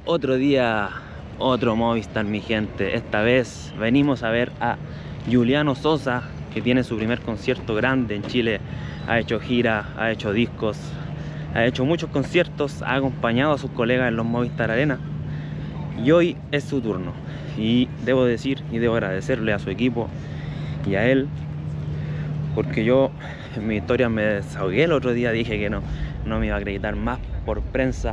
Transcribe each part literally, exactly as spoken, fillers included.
otro día, otro Movistar, mi gente. Esta vez venimos a ver a Juliano Sosa, que tiene su primer concierto grande en Chile. Ha hecho gira, ha hecho discos, ha hecho muchos conciertos, ha acompañado a sus colegas en los Movistar Arena. Y hoy es su turno. Y debo decir y debo agradecerle a su equipo y a él, porque yo en mi historia me desahogué el otro día, dije que no, no me iba a acreditar más por prensa.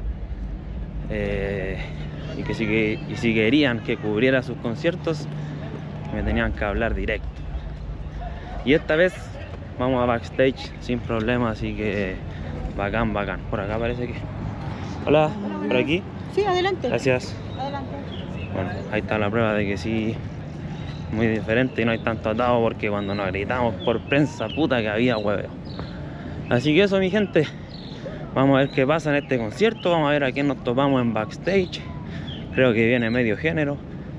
Eh, y que si, que, y si querían que cubriera sus conciertos, me tenían que hablar directo. Y esta vez vamos a backstage sin problema, así que bacán, bacán. Por acá parece que... Hola, ¿por aquí? Sí, adelante. Gracias. Adelante. Bueno, ahí está la prueba de que sí, muy diferente y no hay tanto atado, porque cuando nos gritamos por prensa, puta que había hueveo. Así que eso, mi gente. Vamos a ver qué pasa en este concierto, vamos a ver a quién nos topamos en backstage. Creo que viene medio género.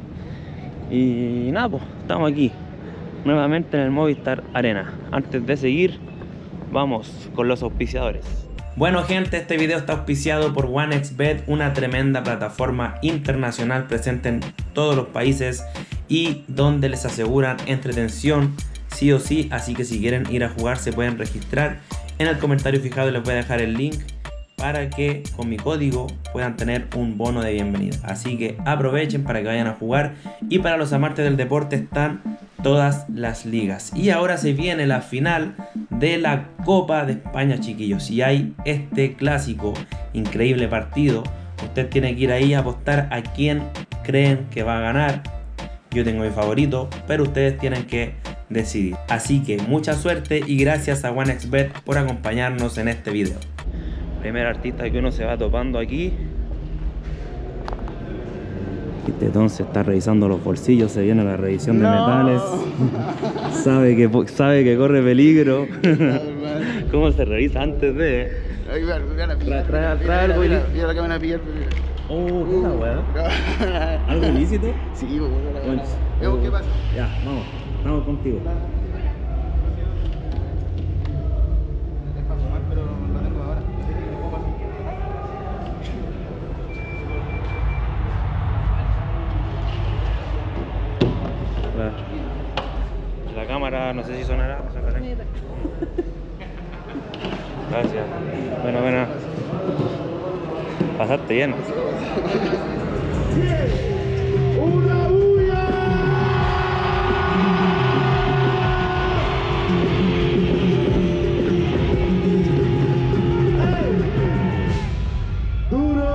Y nada, pues, estamos aquí nuevamente en el Movistar Arena. Antes de seguir, vamos con los auspiciadores. Bueno, gente, este video está auspiciado por OneXBet, una tremenda plataforma internacional presente en todos los países y donde les aseguran entretención sí o sí. Así que si quieren ir a jugar, se pueden registrar. En el comentario fijado les voy a dejar el link para que con mi código puedan tener un bono de bienvenida. Así que aprovechen para que vayan a jugar. Y para los amantes del deporte están todas las ligas. Y ahora se viene la final de la Copa de España, chiquillos. Y hay este clásico, increíble partido. Usted tiene que ir ahí a apostar a quién creen que va a ganar. Yo tengo mi favorito, pero ustedes tienen que decidir. Así que mucha suerte y gracias a OneXBet por acompañarnos en este video. Primer artista que uno se va topando aquí. Este entonces está revisando los bolsillos, se viene la revisión de no. metales. sabe, que, sabe que corre peligro. ¿Cómo se revisa antes de? Trae algo ilícito. Mira la que van a pillar. Oh, ¿qué tal, weón? ¿Algo ilícito? Sí, bueno. Bueno, ¿qué pasa? Ya, vamos, vamos contigo. La cámara, no sé si sonará. Gracias. Bueno, bueno. Pasaste bien. ¡Una bulla! ¡Duro!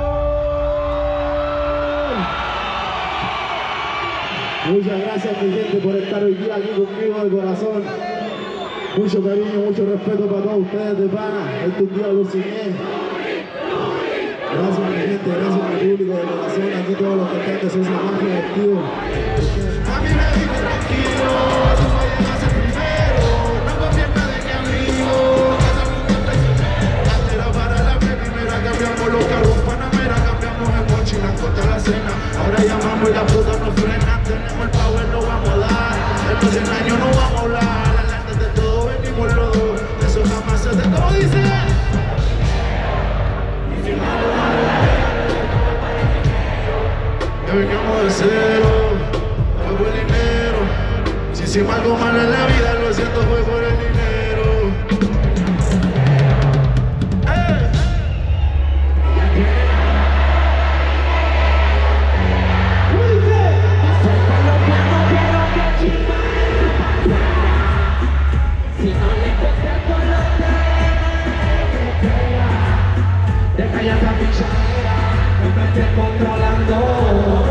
Muchas gracias, mi gente, por estar hoy día aquí conmigo de corazón. Mucho cariño, mucho respeto para todos ustedes de pana. Este día lo soñé. Gracias, mi gente, gracias a mi público de corazón. Aquí todos los cantantes son más divertidos. A mí me dijo tranquilo, tú no llegas a ser primero. No confío en nadie que amigo. Antes era para la primera, cambiamos los carros Panamera, cambiamos el mochila contra la cena. Ahora llamamos y la fruta no frena. Tenemos el power, lo vamos a dar. En los cien años no vamos a hablar. Adelante de todo venimos los dos. De eso jamás se te todo dice. Ya venimos de cero, fue por el dinero. Si hicimos algo malo en la vida, lo siento, fue por el dinero. ¡Eh! Deja ya esa pichadera, no me estés controlando.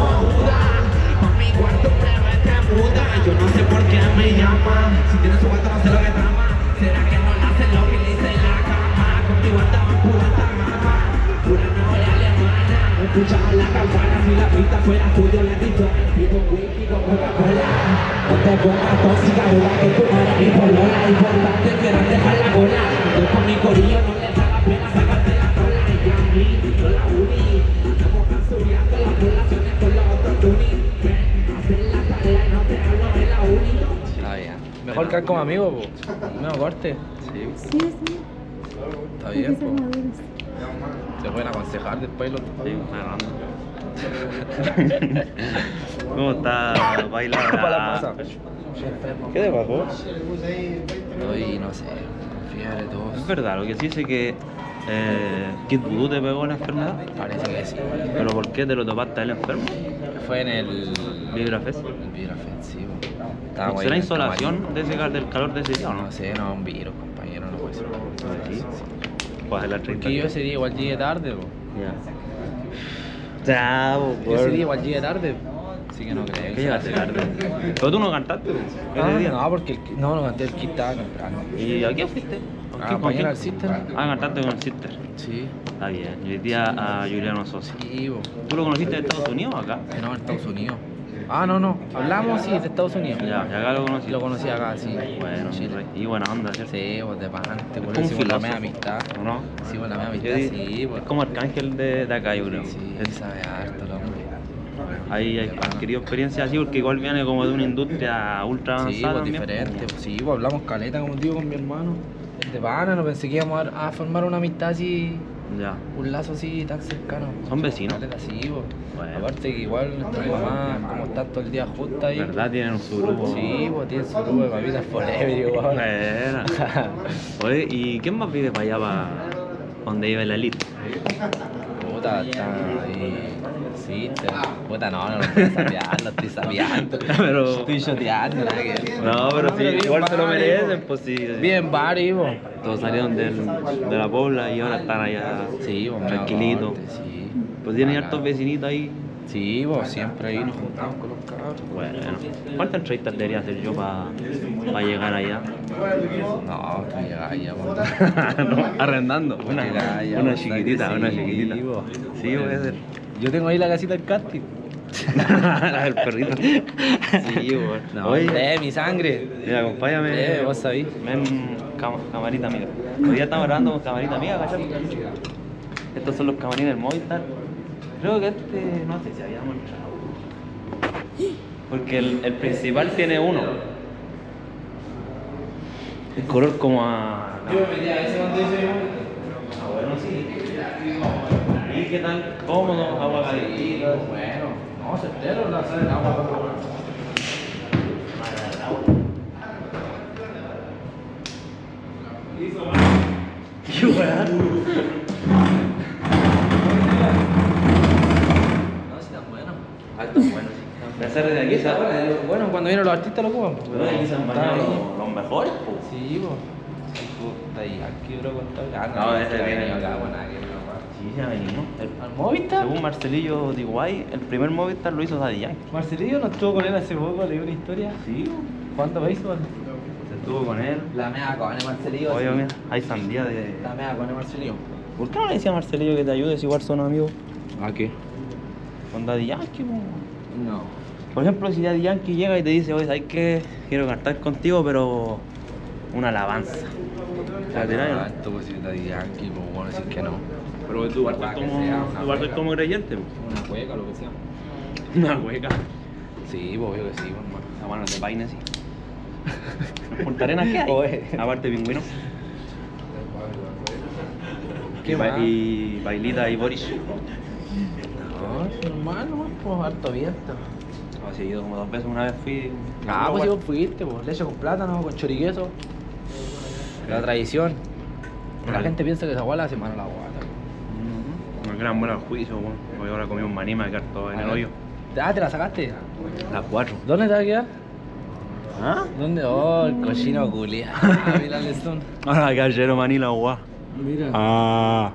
Yo no sé por qué me llama. Si tienes su vuelta no sé lo que trama. ¿Será que no nace lo que le hice en la cama? Contigo andaba pura tamama, pura novia alemana. Escuchaba la campana, si la pista fuera tuya le dicho. Pido whisky con Coca-Cola. No te pongas tóxica, verdad que tú no eres mi polola. Importante que no dejar la bola. Yo con mi corillo no le da la pena sacarte la cola. Y a mí, no la uni. Estamos cansureando las poblaciones con los otros tunis. Mejor que como amigo, po. No corte. Sí, sí. Está bien, po. Se pueden aconsejar después los Sí, agarrando. ¿Cómo está bailando? para la masa. ¿Qué te bajó? Estoy, no sé, con fiebre, todo. Es verdad, lo que sí sé que eh, Kid Voodoo te pegó la enfermedad. Parece que sí. ¿Pero por qué te lo topaste a él enfermo? Fue en el Vibra Fest. el virus ofensivo. Estábamos ahí ¿Será en el insolación camarín. de ese, cal- del calor de ese día o no? No sé, no, un virus, compañero, no puede ser. Sí. Pues de la treinta. Porque yo ese día igual llegué tarde, po. Ya. Ya, Yo ese día igual llegué tarde. Así que no creo. ¿Qué llegaste tarde? Pero tú no cantaste, po, Ah, ese día. no, porque el, no, no canté el kit estaba temprano. ¿Y a quién fuiste? ¿Con A quién? ¿Con acompañar quién? al Sister. Ah, cantaste con el Sister. Sí. Está bien. Y hoy día a Juliano Sosa. Sí, po. ¿Tú lo conociste de Estados Unidos o acá? No, en Estados Unidos. Ah, no, no. Hablamos, sí, de Estados Unidos. Ya, y acá lo conocí. Lo conocí acá, sí. Bueno, en Chile. y buena onda, ¿cierto? Sí, pues de pagante, por como eso un hicimos la filósofo, media amistad. ¿O no? Hicimos la media Yo amistad, di- sí, pues. Es como Arcángel de, de acá, yo creo. Sí, Es- sabe harto el hombre. Ahí hay adquirido experiencia así porque igual viene como de una industria ultra avanzada. Sí, pues también. diferente. Pues, sí, pues hablamos caleta, como te digo, con mi hermano. De pana, no pensé que íbamos a, a formar una amistad así, Ya. un lazo así tan cercano. ¿Son vecinos? Caleta, sí, pues. Bueno. Aparte que igual nuestra mamá, como está todo el día justo ahí. ¿Verdad? Tienen su grupo. Sí, pues tiene su grupo de papitas forever igual. Buena. Oye, ¿y quién más vive para allá, para donde iba la elite? Puta, está ahí. Sí, te... puta, no, no lo estoy sapeando, lo estoy sapeando. Pero- Estoy shoteando, nada que ver. No, pero sí, bien igual se lo Bari, merecen, po. pues sí. Bien, Bari, po. Todos salieron del, de la Pobla y ahora están allá Sí, po, tranquilitos. medio corte, sí. Pues tienen Bacán. hartos vecinitos ahí. Sí, pues siempre ahí nos juntamos con los cabros. Bueno, ¿cuántas entrevistas debería hacer yo para llegar allá? No, que llega allá, po. No, arrendando. Una, Llega allá, una po, chiquitita, sí, una chiquitita. po. Sí, voy a hacer. Yo tengo ahí la casita del casting. La del perrito. Sí, bueno. No, Oye, de mi sangre. mira, acompáñame. Eh, vos sabís. Ven, cam- camarita amiga. Hoy día estamos grabando con camarita amiga, ¿cachai? Estos son los camarines del Movistar. Creo que este, no sé si había mostrado. Porque el, el principal tiene uno. El color como a... Yo me metí a ese cuando hice Ah, bueno, sí. ¿Y qué tal? Cómodo, agua calientita. bueno, no, certero, la sal del agua. ¡Qué weá! No, si tan bueno. Ah, está bueno, sí. La sal de aquí, ¿sabes? Bueno, cuando vienen los artistas lo ocupan. Pero aquí se han bañado los, los mejores, po. Sí, pues. Puta, y aquí, bro, con todo. Ah, No, ese que viene- venía acá, bueno, nada que ver, no, Sí, ya venimos. El- ¿Al Movistar? Según Marcelillo Diguay, el primer Movistar lo hizo Daddy Yankee. Marcelillo no estuvo con él hace poco, leí una historia. Sí, ¿Cuánto me hizo? se estuvo con él. La mea con el Marcelillo. Oye, sí. mira, hay sandía de... La mea con el Marcelillo. ¿Por qué no le decía a Marcelillo que te ayude si igual son amigos ¿A qué? con Daddy Yankee, po? No. Por ejemplo, si Daddy Yankee llega y te dice, oye, ¿sabes qué? Quiero cantar contigo, pero una alabanza. ¿Te la tiráis o no? Esto pues si está Yankee, pues bueno, decir que no. Pero tú igual Para sos que como, sea una tú igual sos hueca. como creyente, po. Una cueca, lo que sea. Una hueca. Sí, pues obvio que sí, pues, hermano. La mano de paine, sí. ¿En Punta Arenas qué hay? Oye. Aparte de pingüino. ¿Qué y, ba- más? y bailita y Boris. No, es normal, nomás, pues harto abierto. No, sí, he ido como dos veces. Una vez fui. Ah, pues si vos fuiste, pues leche con plátano, con choriqueso. La tradición. La Vale. gente piensa que esa guala hace mal a la guata. Ujú. Me quedan buenos juicios, weón. Hoy ahora comí un maní, me va a quedar todo en el hoyo. Ah, ¿te la sacaste? Las cuatro. ¿Dónde te va a quedar? ¿Ah? ¿Dónde? Oh, el cochino culiao. Mira el son. Ahora va a quedar lleno maní la guá. Mira. Ah.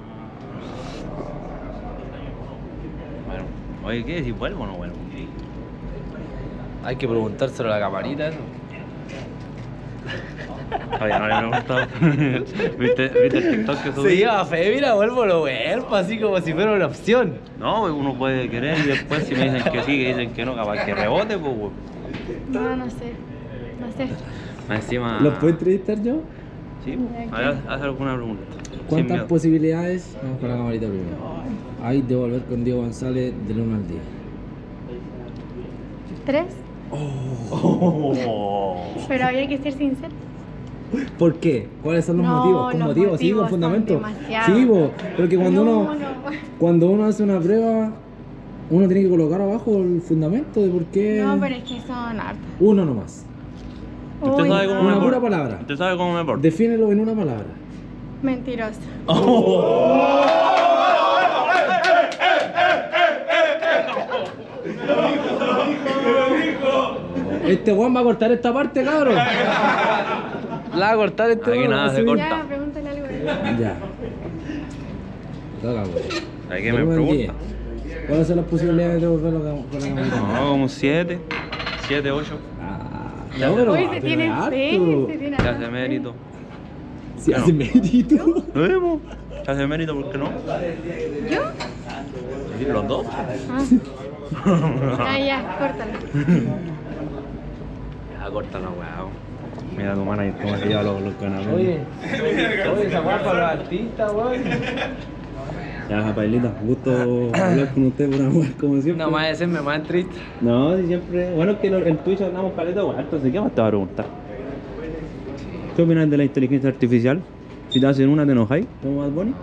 Bueno, oye, ¿qué? ¿Si vuelvo o no vuelvo? Hay que preguntárselo a la camarita eso. Todavía no le he preguntado. ¿Viste, ¿Viste el TikTok que subí? Se iba a fe, mira, vuelvo lo vuelvo, así como si fuera una opción. No, uno puede querer y después si me dicen que sí, que dicen que no, capaz que rebote, pues, weón. No, no sé. No sé. Más encima... ¿Los puedo entrevistar yo? Sí, pues. A ver, haz alguna pregunta. Sin ¿Cuántas miedo. posibilidades, vamos con la camarita primero, hay de volver con Diego González del uno al diez? ¿Tres? Oh. Pero había que ser sincero. ¿Por qué? ¿Cuáles son los No, motivos? ¿Con los motivos? Sí, con motivos son fundamento. demasiados. Sí, po, pero que cuando No, uno no. cuando uno hace una prueba, uno tiene que colocar abajo el fundamento de por qué. No, pero es que son hartos. Uno nomás. ¿Usted Uy, sabe no. cómo me Una pura porto? palabra. ¿Usted sabe cómo me porto? Defínelo en una palabra. Mentiroso. Este Juan va a cortar esta parte, cabrón. La va a cortar este Aquí weón, nada así. se corta. Ya, pregúntale algo. Ya. Toca, güey. ¿Hay que me Volumen pregunta? diez. ¿Cuáles son las posibilidades de devolverlo con con la camarita? No, como siete, siete, ocho. Ah, Ya no, se- pero Uy, va a se tener tiene harto. fe, se tiene Se harta hace fe. mérito. Se hace mérito. ¿Lo vemos? Se hace mérito, ¿por qué no? ¿Yo? Los dos. Ah, ah ya, córtalo. Ya corta la weá. Mira tu mano y cómo se lleva los, los canales. Oye, oye, esa weá para los artistas, weón. Ya, Pailita, gusto hablar con usted por amor, como siempre. No más de serme más triste. No, si siempre. Bueno, es que lo- en Twitch hablamos caleta, weá. Entonces, ¿qué más te va a preguntar? ¿Qué opinas de la inteligencia artificial? Si te hacen una, ¿te enojáis? ¿Como Bad Bunny?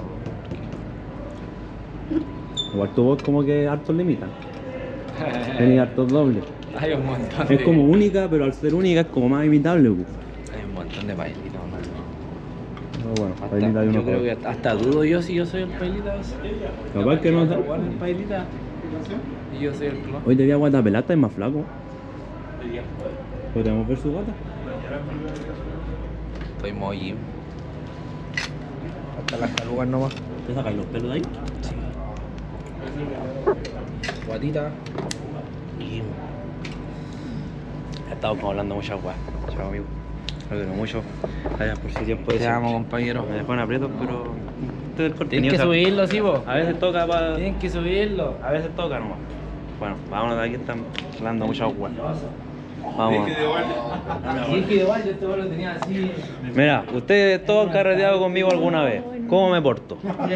Igual tu voz como que hartos limitan. Tenía hartos dobles. Hay un montón de... Es como única, pero al ser única es como más imitable. Pues. Hay un montón de pailitas, mano. No, bueno, Hasta- Pailita hay uno yo creo para- que hasta dudo yo si yo soy el pailita. Capaz que no, ¿sabes? Igual el pailita. Y yo soy el clon. Hoy te vi a Guatapelata, es más flaco. ¿Podríamos ver su gata? Estoy modo gym. Hasta las calugas nomás. ¿Te sacáis los pelos de ahí? Guatita. Y... He estado como hablando muchas weas. Chao, amigo. Lo quiero mucho. Gracias por su tiempo. de Te siempre. amo, compañero. Me dejó en aprietos, pero... Este es el Tienes contenido. que o sea, subirlo, sí, vos. A veces toca para... Tienes que subirlo. A veces toca nomás. Bueno, vámonos de aquí, están hablando muchas weas. Vamos. Sí, es que igual yo este weón lo tenía así. Mira, ustedes todos han carreteado conmigo alguna vez. ¿Cómo me porto?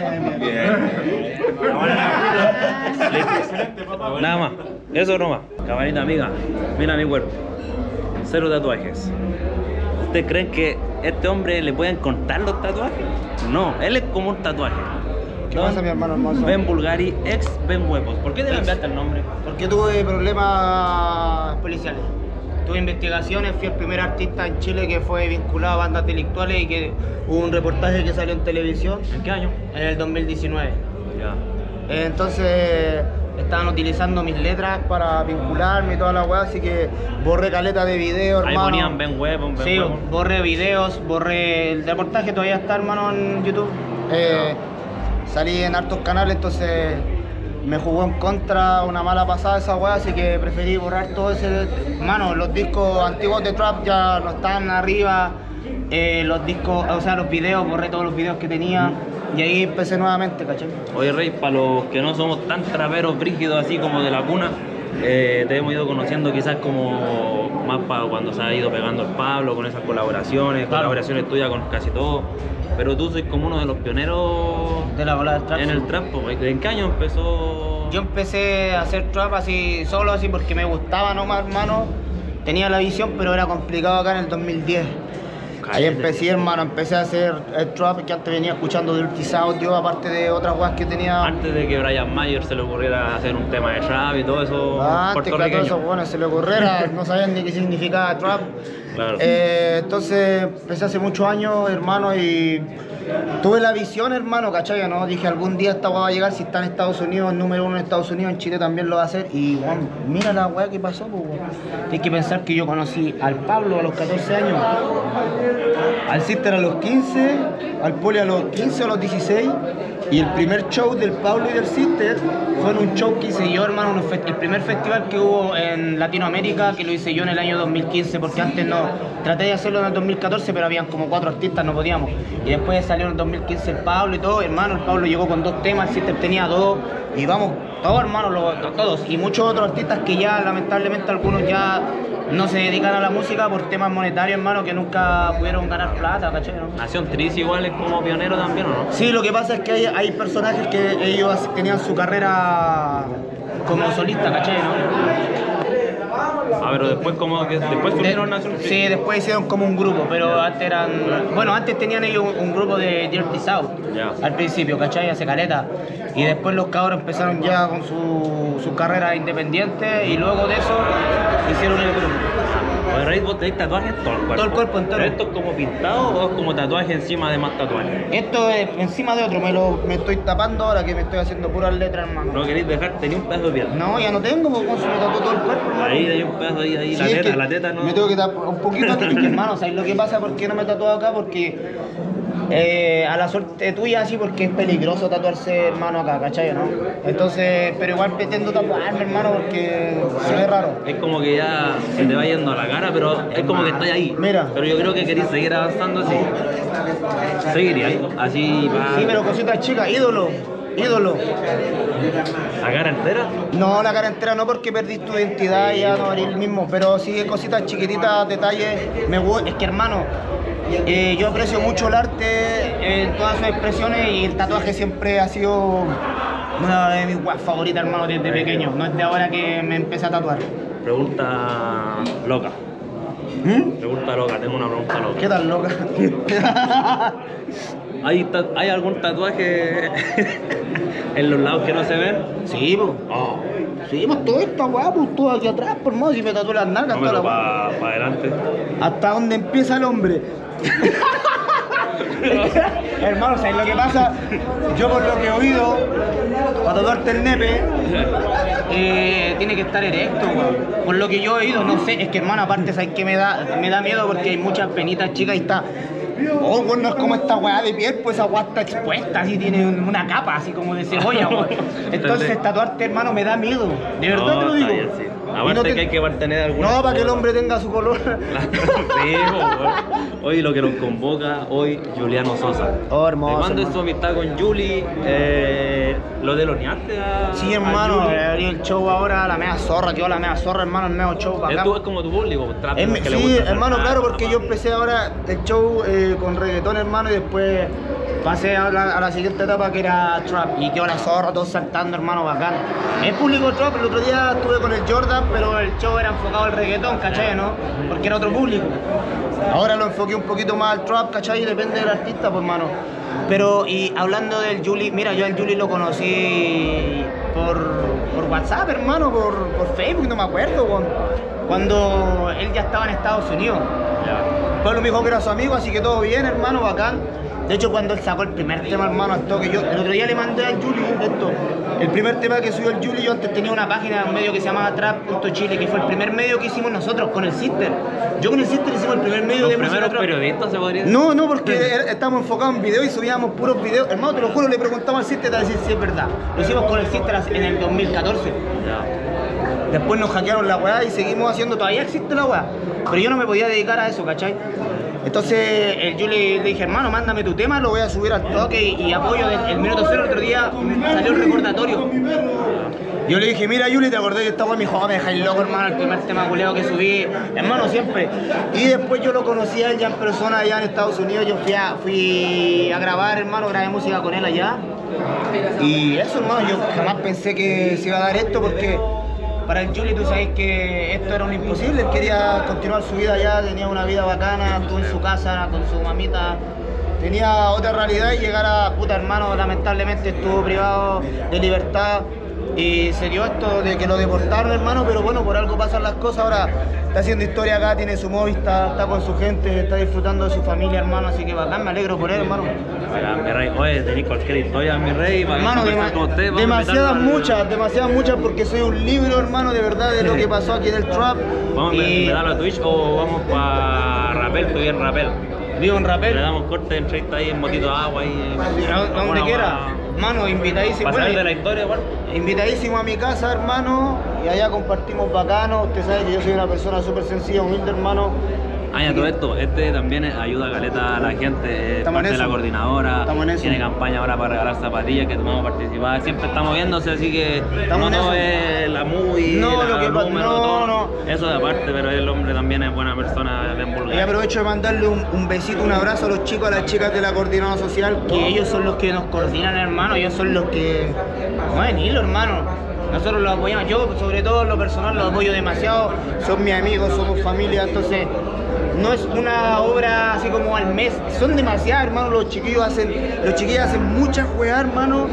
Nada más, eso nomás. Camarita amiga, mira mi cuerpo. Cero tatuajes. ¿Ustedes creen que este hombre le pueden contar los tatuajes? No, él es como un tatuaje. ¿Qué pasa, mi hermano hermoso? Ben Bulgari, ex Ben Huevos. ¿Por qué te cambiaste el nombre? Porque tuve problemas policiales. Tuve investigaciones, fui el primer artista en Chile que fue vinculado a bandas delictuales y que hubo un reportaje que salió en televisión ¿En qué año? en el dos mil diecinueve. Ya. Entonces estaban utilizando mis letras para vincularme y toda la weá, así que borré caleta de videos, Ahí hermano. ponían Ben Huevos, Ben Sí, Huevos. borré videos, borré el reportaje, todavía está, hermano, en YouTube. Eh, salí en hartos canales, entonces me jugó en contra una mala pasada esa weá, así que preferí borrar todo ese... Mano, los discos antiguos de Trap ya no están arriba, eh, los discos, o sea, los videos, borré todos los videos que tenía y ahí empecé nuevamente, ¿cachai? Oye, Rey, para los que no somos tan traperos brígidos así como de la cuna, eh, te hemos ido conociendo quizás como más para cuando se ha ido pegando el Pablo con esas colaboraciones, Claro. colaboraciones tuyas con casi todo. Pero tú sois como uno de los pioneros De la bola del trap. en el trap. pues. ¿En qué año empezó? Yo empecé a hacer trap así, solo así porque me gustaba nomás, hermano. Tenía la visión, pero era complicado acá en el dos mil diez. Ahí empecé, hermano, empecé a hacer el trap que antes venía escuchando Dirty South, yo aparte de otras weas que tenía. Antes de que Brian Mayer se le ocurriera hacer un tema de rap y todo eso Antes que a todos puertorriqueño. esos buenos se le ocurriera, no sabían ni qué significaba trap. Claro. Eh, entonces empecé hace muchos años, hermano, y tuve la visión, hermano, ¿cachai? ¿No? Dije, algún día esta weá va a llegar, si está en Estados Unidos, el número uno en Estados Unidos, en Chile también lo va a hacer. Y, weón, mira la weá que pasó, pues, weón. Tienes que pensar que yo conocí al Pablo a los catorce años, al Sister a los quince, al Poli a los quince o a los dieciséis. Y el primer show del Pablo y del Sister fue en un show que hice yo, hermano, un fe- el primer festival que hubo en Latinoamérica, que lo hice yo en el año dos mil quince, porque antes no, traté de hacerlo en el dos mil catorce, pero habían como cuatro artistas, no podíamos. Y después salió en el dos mil quince el Pablo y todo, hermano, el Pablo llegó con dos temas, el Sister tenía dos, y vamos, todos, hermano, los- todos. Y muchos otros artistas que ya, lamentablemente, algunos ya no se dedican a la música por temas monetarios, hermano, que nunca pudieron ganar plata, ¿cachai? ¿No? Nación Tris igual es como pionero también, ¿o no? Sí, lo que pasa es que hay, hay personajes que ellos tenían su carrera como solista, ¿cachai? ¿No? A pero después como que después surgieron Nación Freak. Sí, después hicieron como un grupo, pero antes eran... Bueno, antes tenían ellos un, un grupo de Dirty South, Ya. al principio, ¿cachai? Hace caleta. Y después los cabros empezaron ya con su, su carrera independiente y luego de eso hicieron el grupo. Oye, Rey, ¿vos tenéis tatuajes en todo el cuerpo? Todo el cuerpo entero. ¿Pero esto es como pintado o es como tatuaje encima de más tatuajes? Esto es encima de otro, me lo me estoy tapando ahora que me estoy haciendo puras letras, hermano. ¿No queréis dejarte ni un pedazo de piel? No, ya no tengo, porque se me tatuó todo el cuerpo, hermano. Ahí hay un pedazo, ahí, ahí, Sí, la es teta, que la teta no... Me tengo que tapar un poquito aquí, es que, hermano, ¿sabes lo que pasa? ¿Por qué no me he tatuado acá? Porque eh, a la suerte tuya, así, porque es peligroso tatuarse, hermano, acá, ¿cachai? ¿No? Entonces, pero igual pretendo tatuarme, hermano, porque se ve raro. Es como que ya se te va yendo a la cara, pero es como que estás ahí. Mira. Pero yo creo que queréis seguir avanzando así. Seguiría ahí, así va. Sí, pero cositas chicas, ídolo, ídolo. ¿La cara entera? No, la cara entera no, porque perdí tu identidad y ya no eres el mismo, pero sí cositas chiquititas, detalles. Me gu- es que, hermano, eh, yo aprecio mucho el arte en todas sus expresiones y el tatuaje siempre ha sido una de mis weas favoritas, hermano, desde pequeño. No es de ahora que me empecé a tatuar. Pregunta loca. ¿Mm? Pregunta loca, tengo una pregunta loca. ¿Qué tal, loca? ¿Hay, ta- ¿Hay algún tatuaje en los lados que no se ven? Sí, pues. Oh, Sí, pues todo esta weá, pues todo aquí atrás, por más si me tatué las nalgas, no, toda la pero weá. para pa adelante. Hasta donde empieza el hombre. Hermano, ¿sabes lo que pasa? Yo por lo que he oído, para tatuarte el nepe, eh, tiene que estar erecto, weón. Por lo que yo he oído, no sé, es que, hermano, aparte, ¿sabes qué me da? Me da miedo porque hay muchas penitas chicas y está... Oh, bueno, no es como esta weá de piel, pues esa weá está expuesta, así tiene un- una capa, así como de cebolla, weón. Entonces, tatuarte, hermano, me da miedo. De verdad No, te lo está digo. bien, sí. Y Aparte no te- que hay que mantener alguna. No, para que el hombre tenga su color. Sí, po, weón. Hoy lo que nos convoca, hoy Juliano Sosa. Oh, hermoso, ¿De cuándo es hermano. tu amistad con Juli? Eh, ¿Lo deloneaste a Sí, a hermano, Juli? abrí el show ahora, la mea zorra, quedó la mea zorra, hermano, el meo show para Es, acá. tu- es como tu público, pues, trap, Es los mi- que le sí, gusta hacer hermano, trap, claro, porque yo papá. empecé ahora el show eh, con reggaetón, hermano, y después pasé a la, a la siguiente etapa que era trap, y quedó la zorra, todos saltando, hermano, bacán. Es público trap, el otro día estuve con el Jordan, pero el show era enfocado al reggaetón, ¿cachai, no? Porque era otro público. Ahora lo enfoqué un poquito más al trap, ¿cachai? Depende del artista, pues, hermano. Pero, y hablando del Juli, mira, yo al Juli lo conocí por, por WhatsApp, hermano, por, por Facebook, no me acuerdo, weón. Cuando él ya estaba en Estados Unidos. Pablo me dijo que era su amigo, así que todo bien, hermano, bacán. De hecho, cuando él sacó el primer tema, hermano, al toque, yo el otro día le mandé al Juli esto. El primer tema que subió el Juli, yo antes tenía una página, un medio que se llamaba trap punto chile, que fue el primer medio que hicimos nosotros con el Sister. Yo con el Sister hicimos el primer medio Los de música primeros trap. periodistas se podría decir. No, no, porque er- estábamos enfocados en video y subíamos puros videos. Hermano, te lo juro, le preguntamos al Sister a decir si es verdad. Lo hicimos con el Sister en el dos mil catorce. Ya. Después nos hackearon la weá y seguimos haciendo, todavía existe la weá. Pero yo no me podía dedicar a eso, ¿cachai? Entonces el Juli le dije, hermano, mándame tu tema, lo voy a subir al toque y, y apoyo del el minuto cero. El otro día salió el recordatorio. Yo le dije, mira Juli, te acordé que esta weá, me dijo, oh, me dejáis loco, hermano, el primer tema culeo que subí, hermano, siempre. Y después yo lo conocí a él ya en persona allá en Estados Unidos, yo fui a, fui a grabar, hermano, grabé música con él allá. Y eso, hermano, yo jamás pensé que se iba a dar esto porque para el Juli tú sabes que esto era un imposible, él quería continuar su vida allá, tenía una vida bacana, estuvo en su casa con su mamita, tenía otra realidad y llegar a, puta hermano, lamentablemente estuvo privado de libertad y se dio esto de que lo deportaron, hermano, pero bueno, por algo pasan las cosas. Ahora está haciendo historia acá, tiene su Movistar, está con su gente, está disfrutando de su familia, hermano, así que bacán, me alegro por él, hermano. Oiga, mi rey, oye, tenéis cualquier historia, mi rey, para Hermano, conversar dema- con usted, vamos a demasiadas invitarlo al- muchas, demasiadas muchas porque soy un libro, hermano, de verdad de lo que pasó aquí en el trap. ¿Vamos a Y invitarlo a Twitch o vamos para Rapel? Estoy en Rapel. vivo en Le Rapel, damos corte de entrevista ahí en Motito de Agua y a donde quiera. Mano, invitadísimo. Para saber Bueno, de la historia, igual. invitadísimo a mi casa, hermano, y allá compartimos bacano. Usted sabe que yo soy una persona súper sencilla, humilde, hermano. Ah, ya todo esto, este también ayuda a caleta a la gente, es Estamos en parte de la eso. coordinadora, Estamos en eso. tiene campaña ahora para regalar zapatillas que vamos a participar, siempre estamos viéndose, así que Estamos no en todo eso. es la movie, No, la lo que pa- número, no, todo, no. eso de aparte, pero el hombre también es buena persona, bien Y vulgar. aprovecho de mandarle un, un besito, un abrazo a los chicos, a las chicas de la coordinadora social, que ellos son los que nos coordinan, hermano, ellos son los que mueven hilo, hermano. nosotros los apoyamos. Yo, sobre todo en lo personal, los apoyo demasiado. Son mis amigos, somos familia, entonces no es una obra así como al mes. Son demasiadas, hermano. Los chiquillos hacen, los chiquillos hacen muchas juegas, hermano.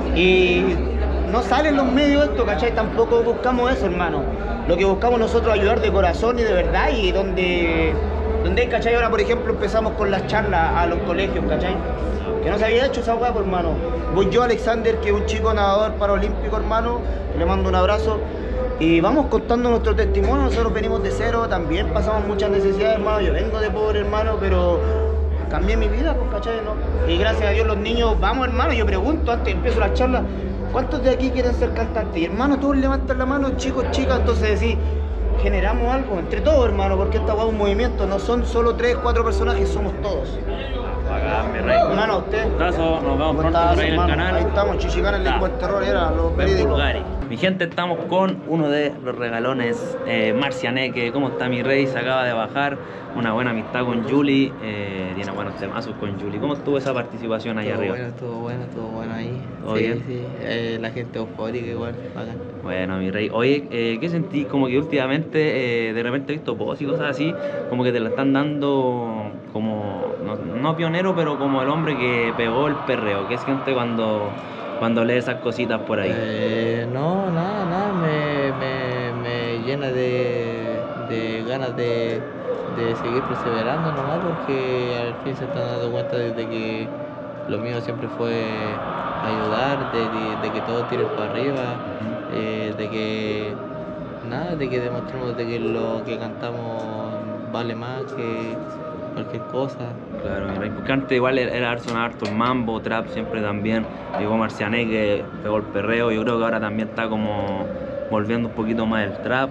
Y no salen los medios de esto, ¿cachai? Tampoco buscamos eso, hermano. Lo que buscamos nosotros es ayudar de corazón y de verdad. Y donde, donde hay, ¿cachai? Ahora, por ejemplo, empezamos con las charlas a los colegios, ¿cachai? Que no se había hecho esa hueá, pues, hermano. Voy yo, Alexander, que es un chico nadador paralímpico, hermano. Le mando un abrazo. Y vamos contando nuestro testimonio. Nosotros venimos de cero, también pasamos muchas necesidades, hermano. Yo vengo de pobre, hermano, pero cambié mi vida, pues, ¿cachai? ¿No? Y gracias a Dios los niños, vamos, hermano. Yo pregunto, antes empiezo la charla, ¿cuántos de aquí quieren ser cantantes? Y, hermano, todos levantan la mano, chicos, chicas. Entonces, decís, generamos algo entre todos, hermano, porque esta hueá es un movimiento. No son solo tres, cuatro personajes, somos todos. Bacán, mi rey. Hermano, usted. Gustazo, nos vemos pronto Gustazo, por ahí en el hermano. canal. Ahí estamos, Chichicán, el lengua del terror, era los verídicos. Bulgari. Mi gente, estamos con uno de los regalones, eh, Marcianeque. ¿Cómo está mi rey? Se acaba de bajar. Una buena amistad con Juli. Eh, tiene buenos temazos con Juli. ¿Cómo estuvo esa participación ahí Estuvo arriba? bueno, estuvo bueno, estuvo bueno ahí. ¿Todo sí, bien? sí. Eh, la gente eufórica igual, bacán. Bueno, mi rey. Oye, eh, ¿qué sentí? Como que últimamente, eh, de repente he visto posts y cosas así, como que te la están dando como, no, no pionero, pero como el hombre que pegó el perreo. ¿Qué siente cuando, cuando lee esas cositas por ahí? Eh, no, nada, nada, me, me, me llena de, de ganas de, de seguir perseverando nomás, porque al fin se están dando cuenta de, de que lo mío siempre fue ayudar, de, de, de que todos tiren para arriba, eh, de que nada, de que demostremos de que lo que cantamos vale más que cualquier cosa. Claro, mi rey. Porque antes igual era, era sonar harto el mambo, trap siempre también. Llegó Marcianeque, pegó el perreo. Yo creo que ahora también está como volviendo un poquito más el trap.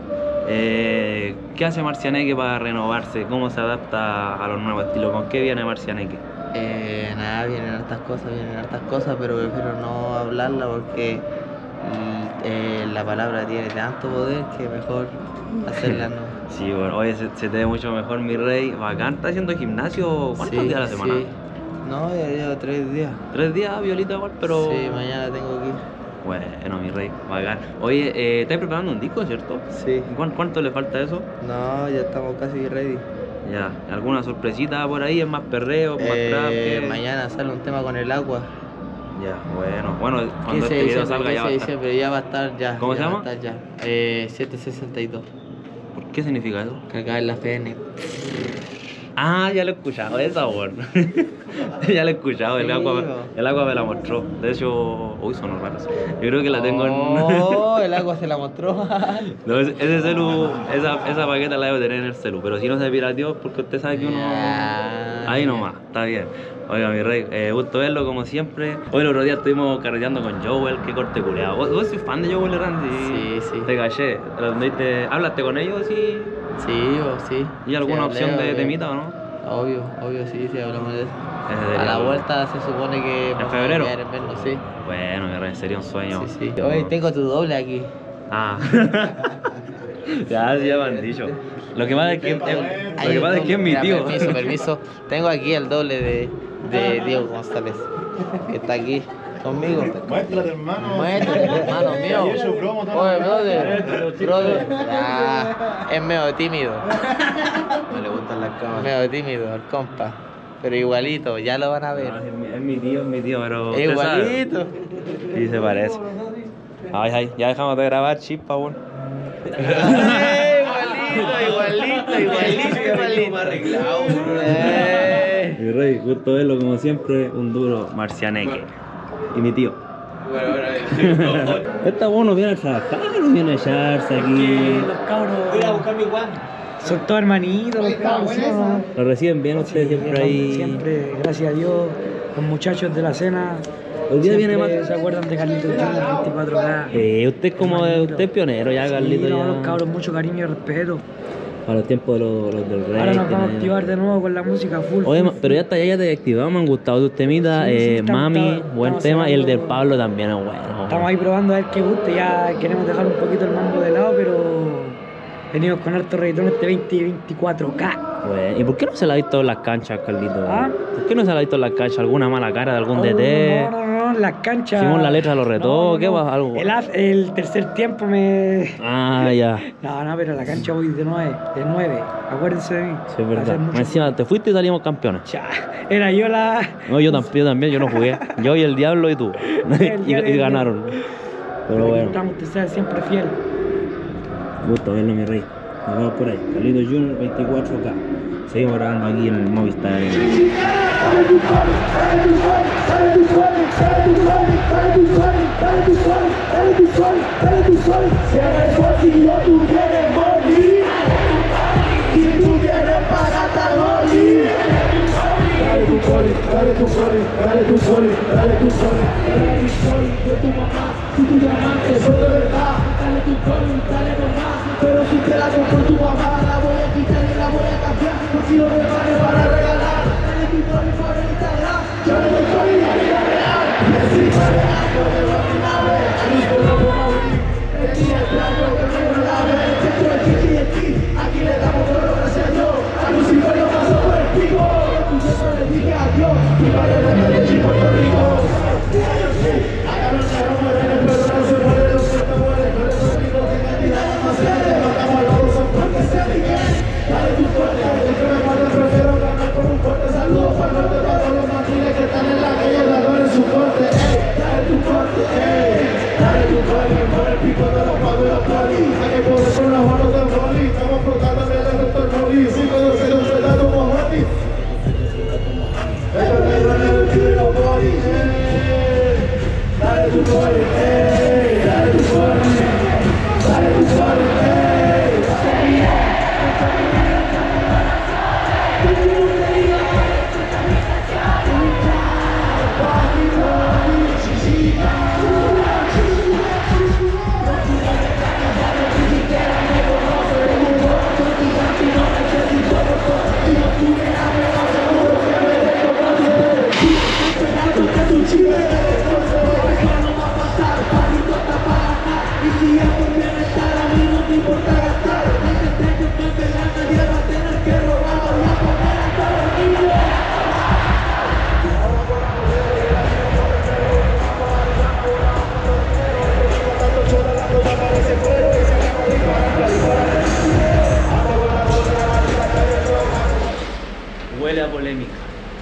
Eh, ¿Qué hace Marcianeque para renovarse? ¿Cómo se adapta a los nuevos estilos? ¿Con qué viene Marcianeque? Eh, nada, vienen hartas cosas, vienen hartas cosas, pero prefiero no hablarla porque mm, eh, la palabra tiene tanto poder que mejor hacerla no. Sí, bueno, oye, se, se te ve mucho mejor, mi rey. Bacán, ¿estás haciendo gimnasio? ¿Cuántos Sí, días a la semana? sí. No, ya llevo tres días. Tres días, violita igual, pero... Sí, mañana tengo que ir. Bueno, mi rey, bacán. Oye, eh, ¿estás preparando un disco, cierto? Sí. ¿Cuán- ¿Cuánto le falta a eso? No, ya estamos casi ready. Ya, ¿alguna sorpresita por ahí? ¿Es más perreo, más trap? Eh, ¿Qué? mañana sale un tema con el agua. Ya, bueno, bueno, cuando quince este de video diciembre, salga ya va a quince de estar. diciembre, ya va a estar ya. ¿Cómo ya se va a llama? estar ya. Eh, setecientos sesenta y dos. ¿Por qué significa eso? Cargada en la F N. Ah, ya lo he escuchado, esa, weón. Ya lo he escuchado, el Sí, agua, bo. el agua me la mostró. De hecho, uy, son raros. Yo creo que la tengo en... Oh, el agua se la mostró. No, ese, ese celu, esa, esa paqueta la debo tener en el celu, pero si no se pirateó, porque usted sabe que uno... Ya, Ahí ya. nomás, está bien. Oiga, mi rey, eh, gusto verlo como siempre. Hoy el otro día estuvimos carreteando con Joel, qué corte culeado. ¿Vos, vos sos fan de Joel y Randy? Sí, sí. Te caché. ¿Te lo andiste- ¿Hablaste con ellos y, Sí, o sí. y alguna Sí, opción hablé, de hablé. temita o no? Obvio, obvio, sí, sí, hablamos de eso. Ese A sería la bueno. vuelta se supone que... vamos a febrero? quedar en vernos, sí. Bueno, mi rey, sería un sueño. Sí, sí. Oye, tengo tu doble aquí. Ah. Ya, sí, ya me han dicho. Lo que pasa es que, Hay lo que, un pasa es, que es mi doble. tío. Ya, permiso, permiso. Tengo aquí el doble de, de Diego González. Que está aquí conmigo. Muéstrate, hermano. Muéstrate, hermano mío. Y eso, promo, todo. Oye, brother. Brother. Ah, es medio tímido. No le gustan las cámaras. Medio tímido, el compa. Pero igualito, ya lo van a ver. Ah, es, mi, es mi tío, es mi tío, pero. Es usted sabe. igualito. Sí, se parece. Ay, ay, ya dejamos de grabar, chispa, weón. Eh, igualito, igualito, igualito, igualito. arreglado, Eh. Mi rey, gusto verlo como siempre, un duro Marcianeque. Y mi tío. Esta bueno viene a trabajar, no viene a echarse aquí. Los cabros Voy a buscar mi guan. son todos hermanitos, los cabros. ¿sí o no? Lo reciben bien ustedes siempre ahí. Siempre, gracias a Dios, los muchachos de la cena. Hoy día viene siempre más- se acuerdan de Carlitos Junior veinticuatro K. Eh, usted es como de, Hermanito. usted es pionero ya, Sí, Carlito. no, ya. los cabros, mucho cariño y respeto. Para los tiempos de los, los del rey. Ahora nos vamos a tienen- activar de nuevo con la música full. Oye, full, ma- pero ya está, ya, ya te he activado, me han gustado tus temitas. Sí, sí, eh, estamos- Mami, estamos- buen estamos tema. Y el del cerrando- Pablo también es bueno. Estamos ahí probando a ver qué gusta. Ya queremos dejar un poquito el mambo de lado, pero venimos con harto reggaetón este veinte y veinticuatro K. Bueno, ¿y por qué no se la ha visto en las canchas, Carlito? ¿Ah? ¿Por qué no se la ha visto en las canchas? ¿Alguna mala cara de algún Oh, D T? No, no, no, no, en las canchas. Simón la letra lo retó, ¿qué va? Algo. El, haz- el tercer tiempo me. Ah, ya. No, no, pero en la cancha voy de nueve, de nueve. Acuérdense de mí. Sí, es verdad. Hace mucho- Más encima te fuiste y salimos campeones. Cha, era yo la. No, yo, tam- yo también, yo no jugué. Yo y el diablo y tú. El y, diablo y y el ganaron. Pero Pero aquí bueno, estamos, usted sabe, siempre fiel. gusto verlo, mi rey. Nos vemos por ahí. Carlitos Junior veinticuatro K. Seguimos grabando aquí en el Movistar Arena. Pero si te la compró tu mamá, la voy a quitar y la voy a cambiar. No quiero regalar para regalar. Dale tu story para Instagram. Yo no estoy en la vida real. Encima de algo de lo que la ve. A mí no lo puedo abrir. El día es blanco que no la ve. Esto es Kiki aquí. Aquí le damos todo gracias a Dios. A Lucifer lo pasó por el pico. Yo siempre le dije adiós. Mi padre de Medellín, Puerto Rico. Agarran la ropa de el pero no se muere. Los que te mueren. Por eso digo que cantidad más grande. Matamos a los dos porque se ríen. Dale tu fuerte. El que me mata prefiero ganar con un fuerte saludo para el norte de todos los matiles que están en la calle. Dadores en su corte. Ey, dale tu fuerte. Ey, dale tu fuerte. Por el pico de los pagos y los polis. Hay que poder con las manos del boli. Estamos flotando en el doctor Molly. Cinco de cero se da como Jordi. Ellos le dan el tiro, boli. Ey, dale tu boli. Ey, dale tu boli. Dale tu boli. Ey, Huele a polémica.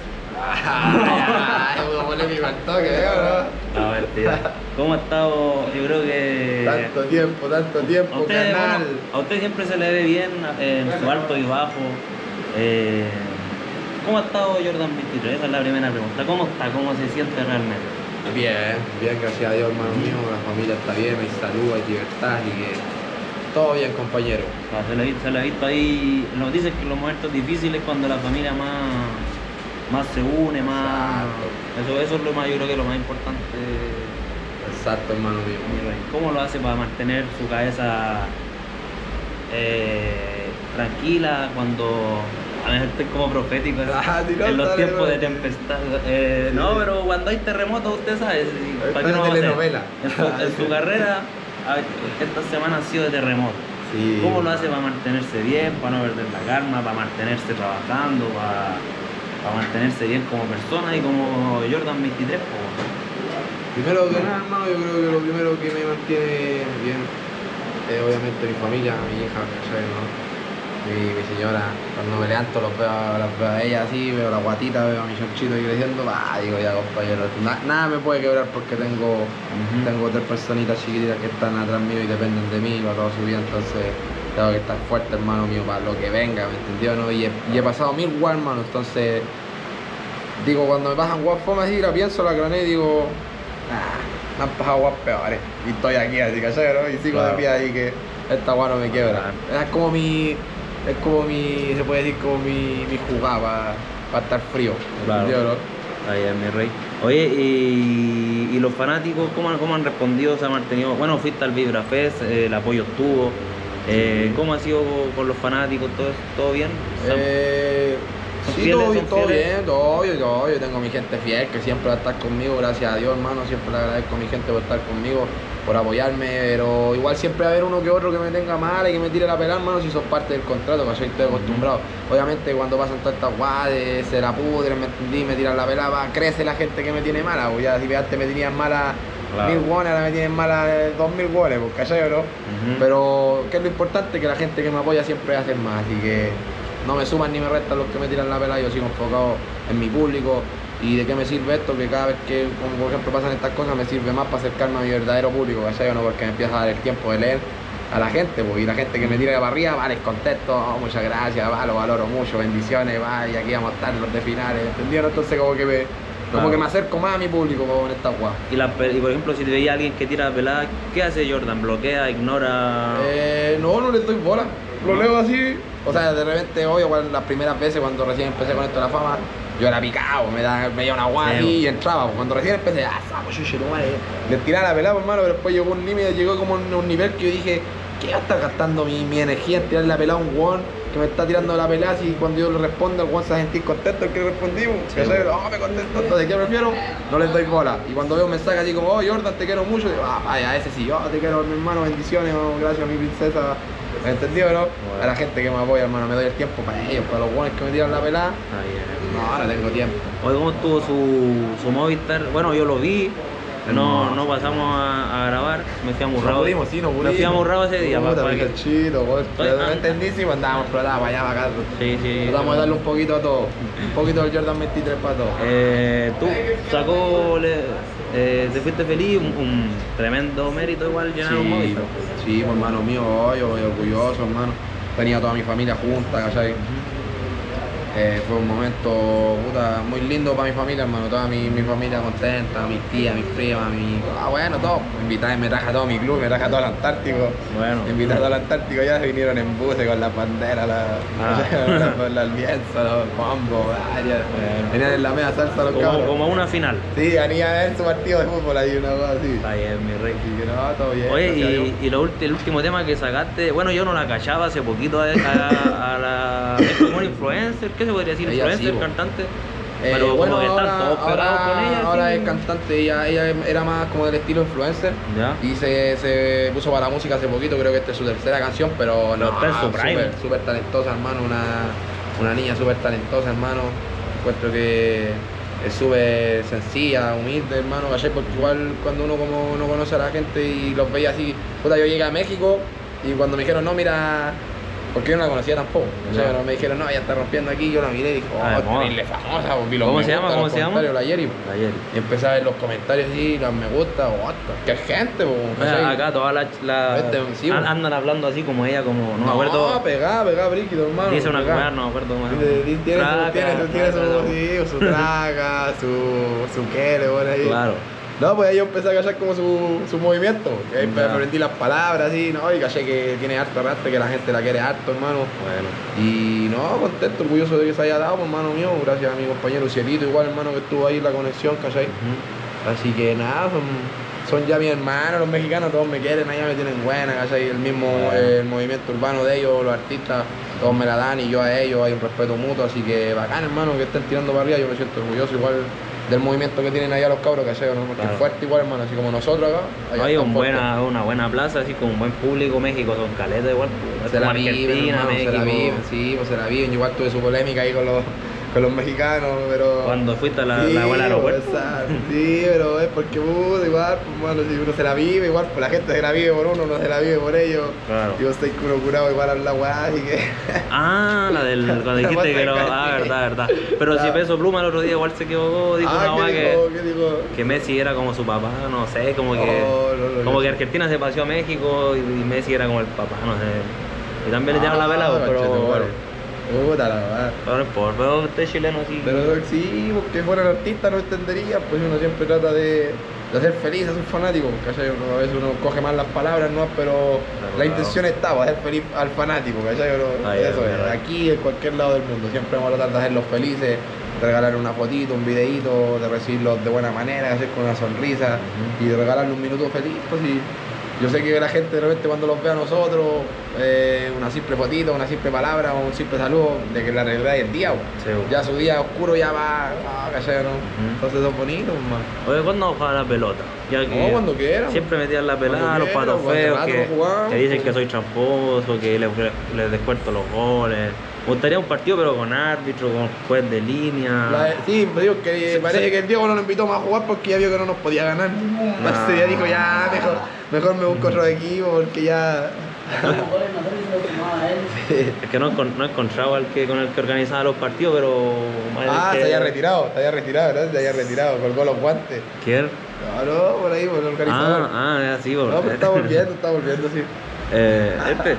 Una polémica al toque, ¿no? A ver, tía. ¿Cómo ha estado? Yo creo que. Tanto tiempo, tanto tiempo, A usted, canal. bueno, a usted siempre se le ve bien eh, en su alto y bajo. Eh, ¿Cómo ha estado Jordan veintitrés? Esa es la primera pregunta. ¿Cómo está? ¿Cómo se siente realmente? Bien, bien, gracias a Dios, hermano mío. La familia está bien, hay salud, hay libertad y que todo bien, compañero. O sea, se le, se le ha visto ahí. Nos dicen que los momentos difíciles cuando la familia más, más se une, más. Eso, eso es lo más, yo creo que es lo más importante. Exacto, hermano mío. ¿Cómo lo hace para mantener su cabeza eh, tranquila cuando a veces estoy como profético ¿eh? Ah, sí, no, en los dale, tiempos de dale. tempestad? Eh, Sí. No, pero cuando hay terremotos, usted sabe. sí, Es ¿para qué una no va a hacer? telenovela. En su, en su carrera, a ver, esta semana ha sido de terremoto. Sí. ¿Cómo lo hace para mantenerse bien, para no perder la calma, para mantenerse trabajando, para, para mantenerse bien como persona y como Jordan veintitrés? po? Primero que nada, hermano, yo creo que lo primero que me mantiene bien es obviamente mi familia, mi hija, ¿cachai, no? Mi, mi señora. Cuando me levanto los veo, las veo a ella así, veo la guatita, veo a mi chanchito ahí creciendo, bah, digo ya compañero, na- nada me puede quebrar porque tengo, Ujú. tengo tres personitas chiquititas que están atrás mío y dependen de mí para toda su vida, entonces tengo que estar fuerte, hermano mío, para lo que venga, ¿me entendió? ¿No? Y, he, y he pasado mil guas, hermano, entonces digo, cuando me pasan guas fome así, la pienso, la craneé y digo, ah, me han pasado guas peores y estoy aquí así, ¿cachai? ¿No? Y sigo Claro. de pie ahí que esta guas no me quiebra. Es como mi, es como mi, se puede decir como mi, mi jugada para estar frío, ¿me Claro. entendió, no? Ahí es mi rey. Oye, y, y los fanáticos, ¿cómo, han- ¿cómo han respondido? ¿Se han mantenido? Bueno, fuiste al Vibra Fest, eh, el apoyo estuvo. Eh, ¿Cómo ha sido con los fanáticos? ¿Todo, todo bien? ¿Se han- Eh, ¿Son Sí, fieles, todo bien, son todo fieles? bien, todo bien, todo bien. Yo tengo mi gente fiel que siempre va a estar conmigo, gracias a Dios, hermano. Siempre le agradezco a mi gente por estar conmigo, por apoyarme, pero igual siempre va a haber uno que otro que me tenga mal y que me tire la pelada, hermano, si son parte del contrato, que yo estoy acostumbrado. Obviamente cuando pasan todas estas guades, se la pudren, me entendí, me tiran la pelada, va, crece la gente que me tiene mala, pues ya si antes me tenían mala Claro. mil guones, ahora me tienen mala dos mil guones, pues, ¿cachai o no? Ujú. Pero que es lo importante, que la gente que me apoya siempre va a hacer más, así que no me suman ni me restan los que me tiran la pelada, yo sigo enfocado en mi público. ¿Y de qué me sirve esto? Que cada vez que, como por ejemplo, pasan estas cosas, me sirve más para acercarme a mi verdadero público, ¿cachai o no? Porque me empieza a dar el tiempo de leer a la gente, pues, y la gente que me tira de barriga, vale, contento, oh, muchas gracias, va, lo valoro mucho, bendiciones, va, y aquí vamos a estar los de finales, ¿entendieron? Entonces como que me, como Claro. que me acerco más a mi público con esta guas. Y, la pe- y por ejemplo, si te veía a alguien que tira pelada, ¿qué hace Jordan? ¿Bloquea, ignora? Eh, no, no le doy bola. Lo leo así. O sea, de repente, obvio, cuando- las primeras veces cuando recién empecé con esto de la fama, yo era picado, me da, me veía una guay Sí. y entraba. Cuando recién empecé, ah, sapo, yo, yo, madre. Le tiraba la pelada, pues, hermano, pero después llegó un límite, llegó como un, un nivel que yo dije, ¿qué va a estar gastando mi, mi energía en tirar la pelada a un guón que me está tirando la pelada? Si cuando yo le respondo, el guón se va a sentir contento el que le respondí, que Sí. yo, oh, me contento, entonces, ¿qué prefiero? No les doy bola. Y cuando veo un mensaje así como, oh, Jordan, te quiero mucho, digo, ah, vaya, ese sí, oh, te quiero, mi hermano, bendiciones, oh, gracias, mi princesa. ¿Me entendió, no? Bueno. A la gente que me apoya, hermano, me doy el tiempo para ellos, para los buenos que me tiran la pelada. Ahí, eh. No, ahora tengo tiempo. Oye, ¿cómo estuvo su, su Movistar? Bueno, yo lo vi, no, Hermoso. no pasamos a, a grabar, me fui No amurrado. pudimos, sí, no pudimos. Me fui amurrado ese día. Puta, pa- pa- mi cachito, pues, Oye, no ah. entendí si andábamos por allá, para allá, para acá. Sí, sí. Tratamos de darle un poquito a todo. Un poquito del Jordan veintitrés para todo. Eh, tú sacó, le- eh, te fuiste feliz, un, un tremendo mérito igual llenar un Movistar. sí, pues, hermano mío, yo voy orgulloso, hermano. Tenía toda mi familia junta, ¿cachai? Eh, fue un momento puta, muy lindo para mi familia, hermano. Toda mi, mi familia contenta, mis tías, mis primas, mi. Ah, bueno, todo. Me invitaron, me traje a todo mi club, me traje a todo el Antártico. Bueno. Me invitaron al Antártico, ya vinieron en buses con las banderas, la, Ah. la, la alianza, los bombos, ah, ya. Bueno. Venían en la media salsa los Como, cabros. como una final. Sí, venía a ver su partido de fútbol ahí, una cosa así. Está bien, mi rey. Así que no, todo bien. Oye, gracias a Dios. y, y lo ulti- el último tema que sacaste, bueno, yo no la cachaba hace poquito a, a- a la. Es como una influencer, ¿qué se podría decir? Ella Influencer, sí, po. cantante. Eh, Pero bueno, como que están ahora, todos pegados ahora- con ella. ahora sí. es cantante, ella, ella era más como del estilo influencer. Ya. Y se, se puso para la música hace poquito, creo que esta es su tercera canción, pero no, está en su prime. súper, súper talentosa, hermano, una, una niña súper talentosa, hermano. Encuentro que es súper sencilla, humilde, hermano, ¿cachai? Porque igual cuando uno como no conoce a la gente y los veía así, puta, yo llegué a México y cuando me dijeron, no, mira, porque yo no la conocía tampoco, ¿cachai? Ya. Pero me dijeron, no, ella está rompiendo aquí, yo la miré y dije, Ah, de oh, moda. terrible famosa, pues, vi los ¿Cómo me se llama? gusta, ¿Cómo los se llama? comentarios, la Yeri. Ayer. Y empecé a ver los comentarios así, los me gusta, what the- qué gente, po, Mira, ¿cachai? acá todas las la, Este, sí, an- bo. andan hablando así como ella, como no, me No, acuerdo. pegá, pegá, brígido, hermano. Dice una pegá. cosa, no me acuerdo más. Tiene, tiene, tiene su, Traca, tiene, su, tiene traca, su, sí, su traga, su, su quere, bueno, ahí. Claro. No, pues ahí yo empecé a cachar como su, su movimiento, que ahí Ya. me aprendí las palabras, así, ¿no? Y caché que tiene harto arrastre, que la gente la quiere harto, hermano. Bueno. Y no, contento, orgulloso de que se haya dado, pues, hermano mío, gracias a mi compañero Cielito, igual, hermano, que estuvo ahí en la conexión, ¿cachai? Ujú. Así que nada, son, son ya mis hermanos, los mexicanos, todos me quieren, allá me tienen buena, ¿cachai? El mismo eh, el movimiento urbano de ellos, los artistas, todos me la dan y yo a ellos, hay un respeto mutuo, así que bacán, hermano, que estén tirando para arriba, yo me siento orgulloso igual del movimiento que tienen allá los cabros, ¿cachai? ¿No? Porque Claro. es fuerte igual, hermano, así como nosotros acá. allá Hay están un fuertes. buena, una buena plaza, así con un buen público. México son caletas igual. pues, Se la como viven, Argentina, hermano, se la México. viven, sí, pues se la viven. Igual tuve su polémica ahí con los, con los mexicanos, pero... Cuando fuiste a la, sí, la buena pues, aeropuerto. exacto, sí, pero es porque puta, igual, pues, mano, si uno se la vive, igual, pues la gente se la vive por uno, uno se la vive por ellos. Claro. Yo estoy culo curado igual a la weá, así que... Ah, la del. Cuando dijiste que no. Ah, verdad, verdad. Pero si Claro. Peso Pluma el otro día igual se equivocó, dijo ah, una weá ¿qué que, dijo? ¿Qué dijo? que Messi era como su papá, no sé, como que. Oh, no, no, como no. que Argentina se paseó a México y, y Messi era como el papá, no sé. Y también le tiraron la vela, Ah, pero conchete, bueno. Puta la weá. Pero no importa, pero usted es chileno sí. Pero sí, porque fueran artistas no entendería, pues uno siempre trata de, de hacer feliz a sus fanáticos, ¿cachai? Uno- a veces uno coge mal las palabras, ¿no? Pero Claro, la claro. intención está, para hacer feliz al fanático, ¿cachai? Uno- Ah, ya, eso es, verdad. aquí en cualquier lado del mundo, siempre vamos a tratar de hacerlos felices, regalar una fotito, un videíto, de recibirlos de buena manera, hacer con una sonrisa y de regalarle un minuto feliz, pues y Yo sé que la gente de repente cuando los ve a nosotros, eh, una simple fotito, una simple palabra o un simple saludo, de que la realidad es el día, bo. Sí, bo. Ya su día oscuro ya va, ah, ¿cachai, no? Ujú. Entonces son bonitos, man. Oye, ¿cuándo juega la pelota? Ya que No, cuando quieran. siempre metían la pelada, Cuando los patos quieran, pues, feos, hace que, rato no jugamos. que dicen que soy tramposo, que les, les descuento los goles. Me gustaría un partido pero con árbitro, con juez de línea. La- sí, pero digo que parece que el Diego no nos invitó más a jugar porque ya vio que no nos podía ganar. Entonces ya dijo, ya, mejor, mejor me busco otro equipo porque ya... Es que no, encon- no encontraba al que con el que organizaba los partidos, pero... Ah, que- se había retirado, se había retirado, ¿no? Se había retirado, colgó los guantes. ¿Quién? No, no, por ahí, por el organizador. Ah, ah, es así, no, porque- pero está volviendo, está volviendo, sí. Eh, este.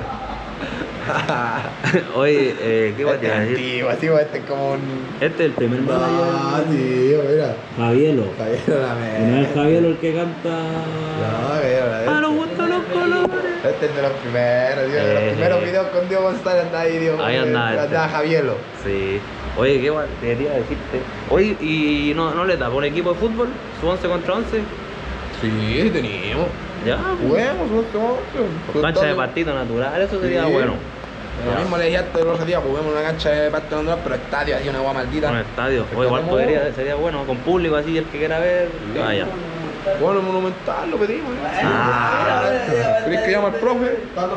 Oye, eh, ¿qué voy a Este es decir? antiguo, así, este es como un... Este es el primer Ah, manager. sí, mira. Javielo. Javier la Y no es me... Javielo el que canta. No, Javier la A los gustos los colores. Este es de los primeros, tío, de los Eh, primeros sí. videos con Diego González andaba ahí, Diego. Ahí andaba este. Andaba Javielo. Sí. Oye, ¿qué guay? Quería decirte. Oye, ¿y no, no le da por un equipo de fútbol? ¿Su once contra once? Sí, teníamos. Ya. Juguemos, Con cancha de partido natural, eso sería Sí. bueno. Lo mismo le dije antes el otro día, juguemos una cancha de partido natural, pero estadio, así una agua maldita. Un estadio. Es O igual que podría, tenemos- sería bueno, con público así, el que quiera ver, que vaya. Bueno, monumental, lo pedimos. ¿eh? Ah. ¿Querés que llame al profe?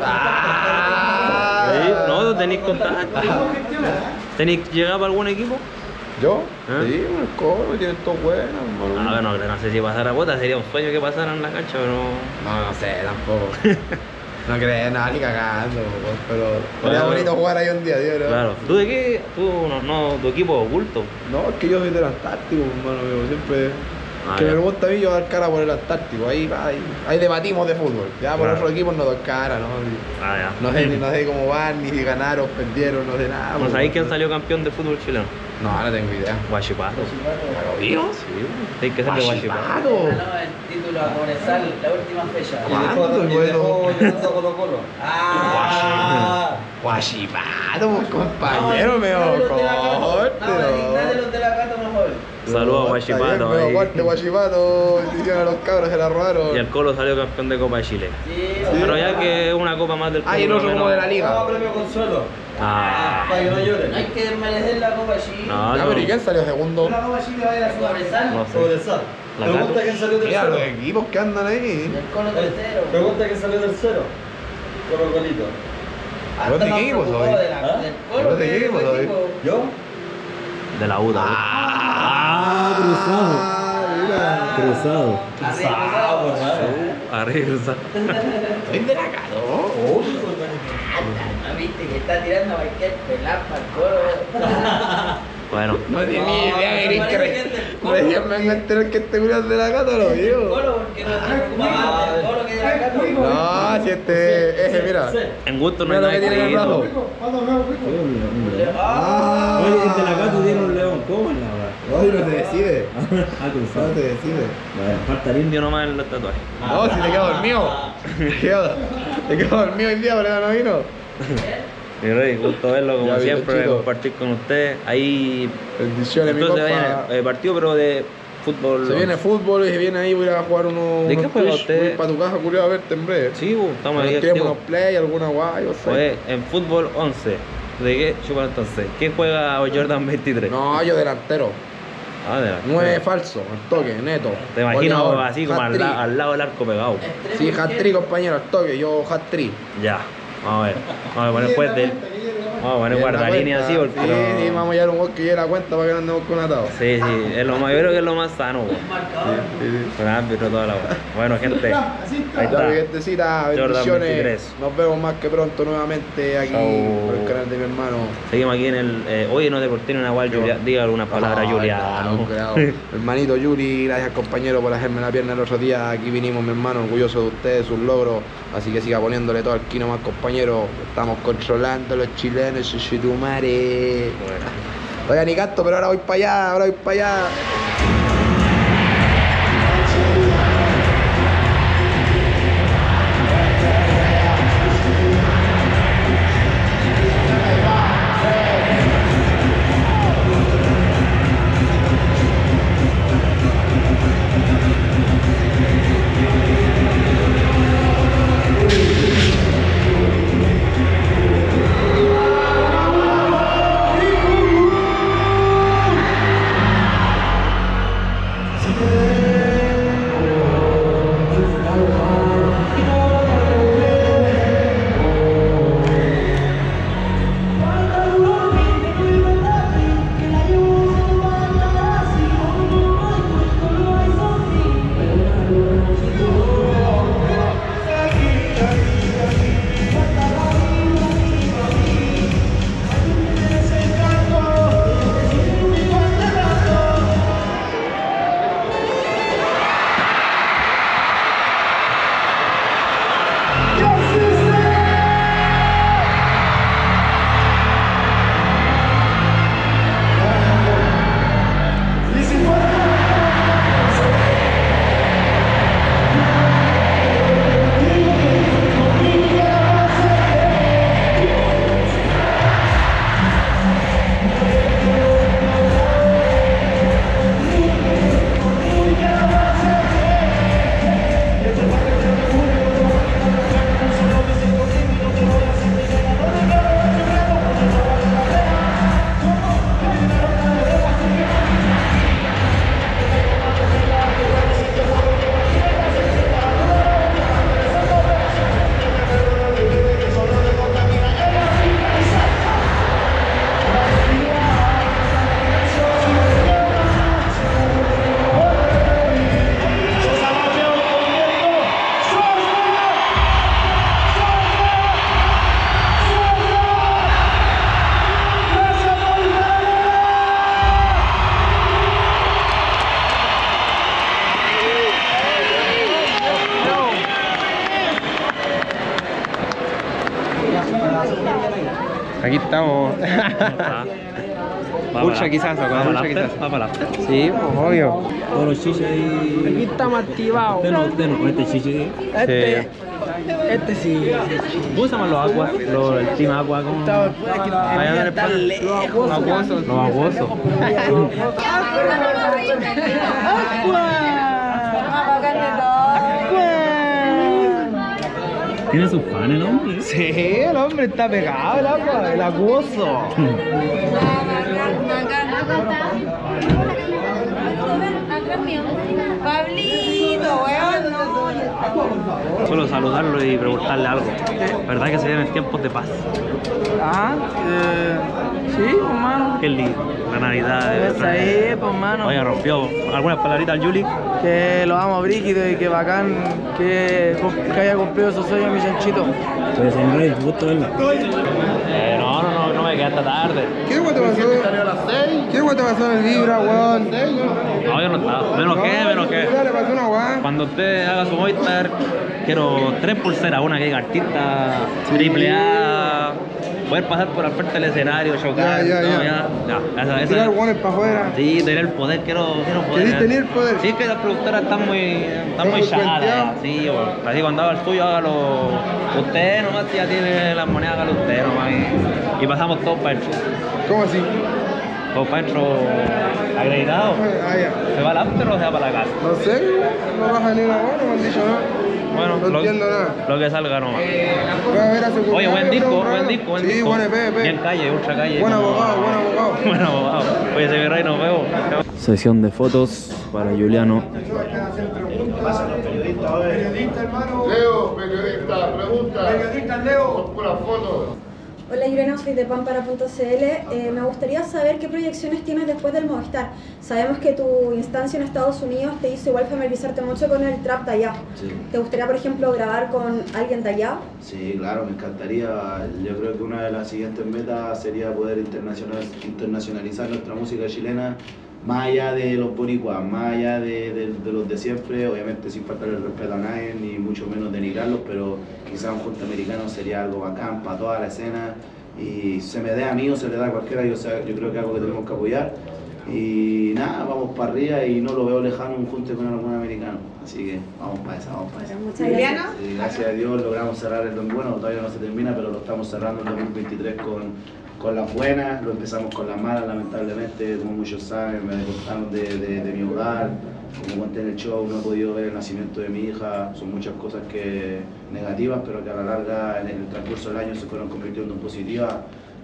Ah. Sí, no, tenéis contacto. ¿Tenéis llegado a algún equipo? ¿Yo? ¿Eh? Sí, un escobo, tienen todo bueno, hermano. Ah, no, no sé si pasara cuota, sería un sueño que pasaran en la cancha, pero No, no sé, tampoco. No crees nada ni cagando, po, pero sería Bueno. bonito jugar ahí un día, tío. ¿no? claro. ¿Tú de qué? Tú, no, no, tu equipo es oculto. No, es que yo soy del Antártico, hermano, yo siempre... Ah, que ya. me gusta a mí yo dar cara por el Antártico, ahí, ahí, ahí debatimos de fútbol. Ya por Claro. otros equipos no doy cara, ¿no? Ah, ya. No sé, ni- no sé cómo van, ni si ganaron, perdieron, no sé nada. ¿No po. sabéis quién salió campeón de fútbol chileno? No, no tengo idea. Guachipato. ¿Lo digo? Sí, tenéis que ser de Guachipato. Guachipato. el título a Cobresal, la última fecha. ¿Cuándo fue eso? Colo Colo. Ah, Guachipato, pues, compañero, me corte, Nadie ¿no? los de la Gato mejor. Saludos a Guachipato. Me ahí. corte, Guachipato, hicieron a los cabros, se la robaron. Y el Colo salió campeón de Copa de Chile. Sí, Pero ya que es una copa más del Ah, y el Colo, otro menos- como de la liga. premio Consuelo. Ah, Para que no lloren. No hay que desmerecer la Copa Chile. no, Ya, no. pero ¿y quién salió segundo? La Copa Chile va a ir a Cobresal. No sé. Cobresal. La Gato. quién salió Mira los equipos que andan ahí. El Colo tercero. Pregunta quién salió tercero. Colo Colito. ¿Vos de qué equipo soy? ¿Vos de qué equipo soy? ¿Yo? De la U también. Ah, cruzado. Ah, mira. Cruzado. Ah, por nada. Arriba. Soy de la Gato. Ah, viste que está tirando a cualquier pelapa al coro. Bueno, No tenía ni idea, querés que re- recién me vengo a enterar que este culo es de la Gato, lo El vio. colo, porque no te preocupaba más del colo que de la Gato. No, si este, ese, mira. en gusto no hay Mira lo nada que tiene en el brazo. escrito. Ah, Oye, el de la gato tiene un león. ¿Cómo es la verdad? Hoy no se decide. Ah, cruzado. No se decide. Bueno, falta el Indio nomás en los tatuajes. No, si te quedo dormido. Te quedo, te quedo dormido hoy día, pero no vino. Mi rey, gusto verlo como Ya, siempre, Bichito. compartir con usted. Ahí. Bendiciones, mi Entonces compa. viene eh, partido, pero de fútbol. Se viene fútbol y se viene ahí, voy a ir a jugar unos. ¿De qué unos juega Twitch, usted? voy para tu casa, culiao, a verte en breve. Sí, bu, estamos ahí. Queremos activos. unos play, alguna guay, o sea. Oye, en fútbol once. ¿De qué chupa entonces? ¿Quién juega Jordan veintitrés? No, yo delantero. Ah, de la- Nueve falso, al toque, neto. Te imagino Goleador, así como al, hat-trick. la- al lado del arco pegado. Sí, hat-trick, compañero, al toque, yo hat-trick. Ya, vamos a ver. Vamos a poner juez de él. Vamos a poner guardalínea así porque. Sí, no- sí, vamos a llevar un gol que lleve la cuenta para que no andemos con atados. Sí, sí, es lo más, yo creo que es lo más sano, güey. Sí, sí. Con árbitro toda la hora. Bueno, gente, ahí Ya, mi está. gentecita, Jordan bendiciones. veintitrés. Nos vemos más que pronto nuevamente aquí Chau. por el canal de mi hermano. Seguimos aquí en el. Eh, oye, no te corté una igual, Julia. Diga alguna palabra, Ay, Juliano. no, cuidado. Hermanito Yuri, gracias compañero por hacerme la pierna el otro día. Aquí vinimos, mi hermano, orgulloso de ustedes, sus logros. Así que siga poniéndole todo el kino más, compañero. Estamos controlando los chilenos, chuchutumare. Bueno. Oiga, ni canto, pero ahora voy para allá, ahora voy para allá. Aquí estamos. Mucha quizás, mucha quizás. ¿Va para la after? Sí, pues obvio. Todos los chiches ahí. Aquí estamos activados. Usted no, usted no, este chiche. Este, este sí. ¿Cómo se llaman los aguas? Los, el team agua, ¿cómo? Estaba pues, que Allá en tan el lejos. Los aguosos. Los aguosos. Tiene sus fans el hombre. Sí, el hombre está pegado, el agua, el acuoso. Pablito, weón, no. Solo saludarlo y preguntarle algo. ¿Verdad que se vienen tiempos de paz? Ah, eh, sí, hermano. Qué lindo. La Navidad. de Esa ahí, pues, hermano. Oye, rompió. ¿Algunas palabritas al Yuli? Que lo amo brígido y que bacán que, que haya cumplido su sueño mi chanchito. Soy San Rey, gusto verlo. Eh, no, no, no, no me quedé hasta tarde. ¿Qué guay te pasó? ¿Qué guay te pasó en el Vibra, weón? No, yo no estaba. Menos que, menos que. ¿Qué le pasó una weá? Cuando usted haga su Movistar, quiero tres pulseras, una que diga artista, triple A, poder pasar por al frente del escenario, chocar, Ya, ya, no, ya. ya, ya, esa, esa. Tirar guanes para afuera. Sí, tener el poder, quiero, quiero poder. ¿Querés tener poder? Sí, es que las productoras están muy, están Están muy muy chatas, cuenteadas. sí, bueno. Así cuando haga el suyo, hágalo usted nomás, si ya tiene las monedas, hágalo usted nomás, y, y pasamos todos para adentro, ¿Cómo así? todos para adentro acreditados. Ah, ya. ¿Se va al after o se va para la casa? No sé, no baja ni una weá, no me han dicho nada. Bueno, No lo, entiendo nada. lo que salga nomás. Voy a ver a su Oye, cumpleaños, buen disco, un buen rato. disco, buen Sí, disco. buen E P, E P. Bien calle, ultra calle. Buen como- abogado, buen abogado. Buen abogado. Oye, se ve nos vemos. Sesión de fotos para Juliano. Leo, periodista, pregunta. Periodista, Leo. Pura foto. Hola Juliana, soy de pampara punto c l. Eh, me gustaría saber qué proyecciones tienes después del Movistar. Sabemos que tu instancia en Estados Unidos te hizo igual familiarizarte mucho con el trap de allá. Sí. ¿Te gustaría, por ejemplo, grabar con alguien de allá? Sí, claro, me encantaría. Yo creo que una de las siguientes metas sería poder internacional, internacionalizar nuestra música chilena, más allá de los boricuas, más allá de, de, de los de siempre, obviamente sin faltar el respeto a nadie, ni mucho menos denigrarlos, pero quizás un junto americano sería algo bacán para toda la escena, y se me dé a mí o se le da a cualquiera, yo, sé- yo creo que es algo que tenemos que apoyar. Y nada, vamos para arriba y no lo veo lejano un junte con algún americano, así que vamos para esa, vamos para esa. Muchas gracias. Y gracias a Dios logramos cerrar el dos bueno, todavía no se termina, pero lo estamos cerrando en dos mil veintitrés con, con las buenas, lo empezamos con las malas, lamentablemente, como muchos saben, me deportaron de, de, de mi hogar, como conté en el show, no he podido ver el nacimiento de mi hija, son muchas cosas que negativas, pero que a la larga, en el transcurso del año, se fueron convirtiendo en positivas.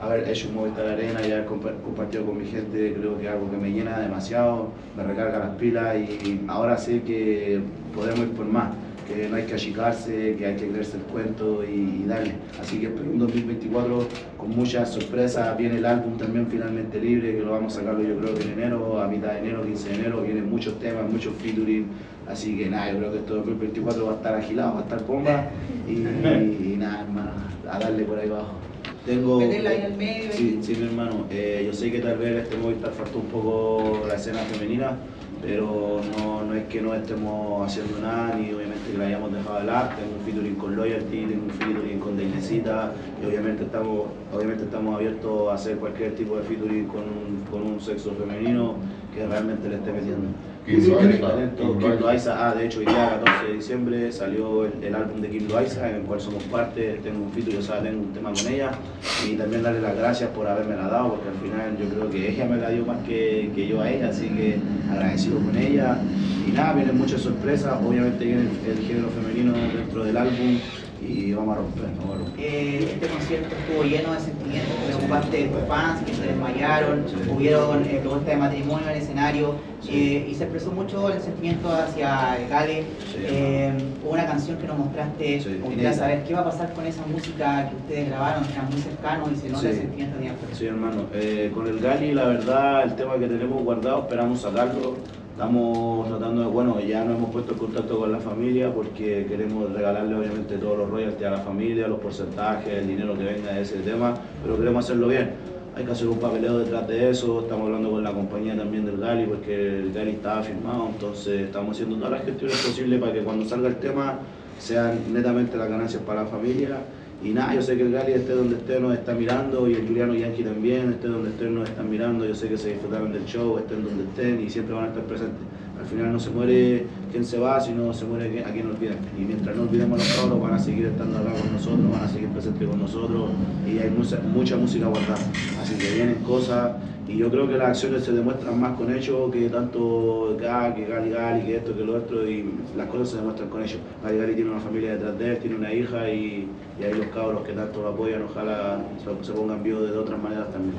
haber hecho un Movistar Arena y haber compa- compartido con mi gente, creo que es algo que me llena demasiado, me recarga las pilas y ahora sé que podemos ir por más, que no hay que achicarse, que hay que creerse el cuento y, y darle. Así que espero un dos mil veinticuatro con muchas sorpresas, viene el álbum también finalmente libre, que lo vamos a sacarlo yo creo que en enero, a mitad de enero, quince de enero, vienen muchos temas, muchos featuring, así que nada, yo creo que este dos mil veinticuatro va a estar agilado, va a estar bomba y, y, y nada, hermano, a darle por ahí abajo. Tengo, Meterla ahí en el medio. sí, sí, mi hermano, eh, yo sé que tal vez este Movistar faltó un poco la escena femenina, pero no, no es que no estemos haciendo nada, ni obviamente que la hayamos dejado de lado. Tengo un featuring con Loyalty, tengo un featuring con Dainesita, y obviamente estamos, obviamente estamos abiertos a hacer cualquier tipo de featuring con un, con un sexo femenino que realmente le esté metiendo. Kim Loaiza. Talento, Kim Loaiza. Ah, de hecho, hoy día, catorce de diciembre, salió el, el álbum de Kim Loaiza, en el cual somos parte, tengo un featuring, o sea, tengo un tema con ella, y también darle las gracias por haberme la dado, porque al final yo creo que ella me la dio más que, que yo a ella, así que agradecido con ella. Y nada, vienen muchas sorpresas, obviamente viene el, el género femenino dentro del álbum, y vamos a romper, vamos a romper. Eh, este concierto estuvo lleno de sentimientos, preocupaste de tus fans que se desmayaron, hubieron eh, propuestas de matrimonio en el escenario, eh, y se expresó mucho el sentimiento hacia el Gale. Eh, hubo una canción que nos mostraste, me gustaría saber qué va a pasar con esa música que ustedes grabaron, que eran muy cercanos y se nota el Sí. sentimiento de afuera. Sí, hermano. Eh, con el Gali, la verdad, el tema que tenemos guardado, esperamos sacarlo. Estamos tratando de, bueno, ya nos hemos puesto en contacto con la familia porque queremos regalarle obviamente todos los royalties a la familia, los porcentajes, el dinero que venga de ese tema, pero queremos hacerlo bien. Hay que hacer un papeleo detrás de eso, estamos hablando con la compañía también del Gali porque el Gali estaba firmado, entonces estamos haciendo todas las gestiones posibles para que cuando salga el tema sean netamente las ganancias para la familia. Y nada, yo sé que el Gali esté donde esté nos está mirando y el Juliano Yankee también, esté donde esté nos están mirando, yo sé que se disfrutaron del show, estén donde estén y siempre van a estar presentes. Al final no se muere quien se va, sino se muere a quien olvida. Y mientras no olvidemos a los cabros van a seguir estando acá con nosotros, van a seguir presentes con nosotros y hay mucha, mucha música guardada. Así que vienen cosas y yo creo que las acciones se demuestran más con hechos que tanto acá, que Gali Gali, que esto, que lo otro, y las cosas se demuestran con hechos. Gali Gali tiene una familia detrás de él, tiene una hija y, y ahí los cabros que tanto lo apoyan, ojalá se, se pongan vivos de otras maneras también.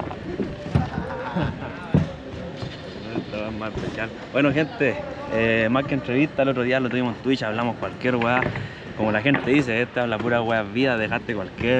Más especial. Bueno, gente, eh, más que entrevista, el otro día lo tuvimos en Twitch, hablamos cualquier weá. Como la gente dice, este habla pura weá vida, dejaste cualquier.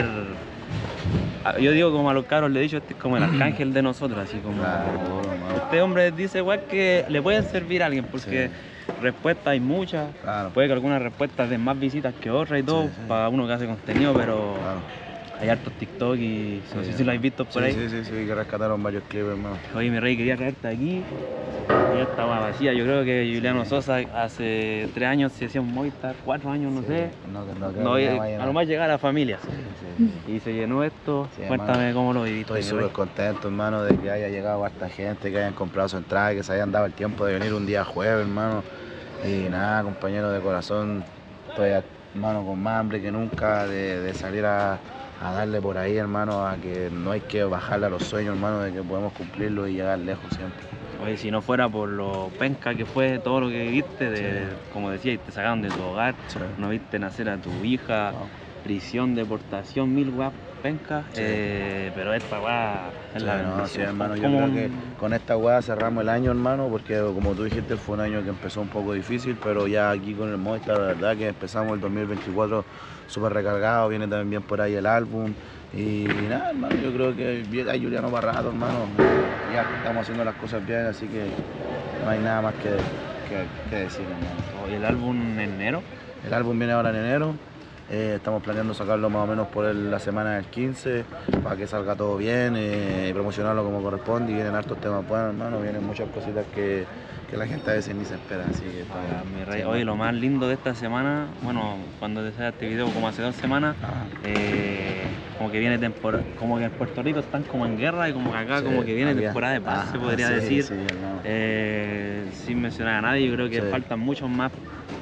Yo digo, como a los cabros le he dicho, este es como el arcángel de nosotros, así como. Este hombre dice weá que le pueden servir a alguien, porque sí. Respuestas hay muchas. Claro. Puede que algunas respuestas den más visitas que otras y todo, sí, sí. Para uno que hace contenido, pero. Claro. Hay hartos TikTok y no sí, sé si lo habéis visto por sí, ahí. Sí, sí, sí, que rescataron varios clips, hermano. Oye, mi rey, quería traerte aquí. Ya estaba vacía. Yo creo que Juliano sí. Sosa hace tres años se hacía un Movistar, cuatro años, no sí. sé. No, no, creo no, que a lo más llegar a la familia. Sí, sí. Y se llenó esto. Sí, cuéntame hermano, cómo lo viviste. Estoy súper contento, hermano, de que haya llegado harta gente, que hayan comprado su entrada, que se hayan dado el tiempo de venir un día jueves, hermano. Y nada, compañero de corazón, estoy, hermano, con más hambre que nunca de, de salir a. a darle por ahí, hermano, a que no hay que bajarle a los sueños, hermano, de que podemos cumplirlo y llegar lejos siempre. Oye, si no fuera por lo penca que fue todo lo que viviste, de, sí. como decías, te sacaron de tu hogar, sí. No viste nacer a tu hija, no. Prisión, deportación, mil weas penca, sí. eh, pero esta wea es sí, la no, sí, hermano, yo creo un... que con esta wea cerramos el año, hermano, porque como tú dijiste fue un año que empezó un poco difícil, pero ya aquí con el Movistar, la verdad que empezamos el dos mil veinticuatro súper recargado, viene también bien por ahí el álbum y, y nada, hermano, yo creo que hay Juliano para rato, hermano, ya estamos haciendo las cosas bien, así que no hay nada más que, que, que decir, hermano. ¿Y el álbum en enero? El álbum viene ahora en enero. Eh, estamos planeando sacarlo más o menos por el, la semana del quince para que salga todo bien eh, y promocionarlo como corresponde y vienen hartos temas buenos, hermano, vienen muchas cositas que, que la gente a veces ni se espera, así que ah, mi rey. Oye, lo más lindo de esta semana, bueno, cuando te sale este video como hace dos semanas, ah. eh, como que viene temporada, como que en Puerto Rico están como en guerra y como que acá sí, como que viene había. temporada de paz, ah, se podría sí, decir, sí, eh, sin mencionar a nadie, yo creo que sí. faltan muchos más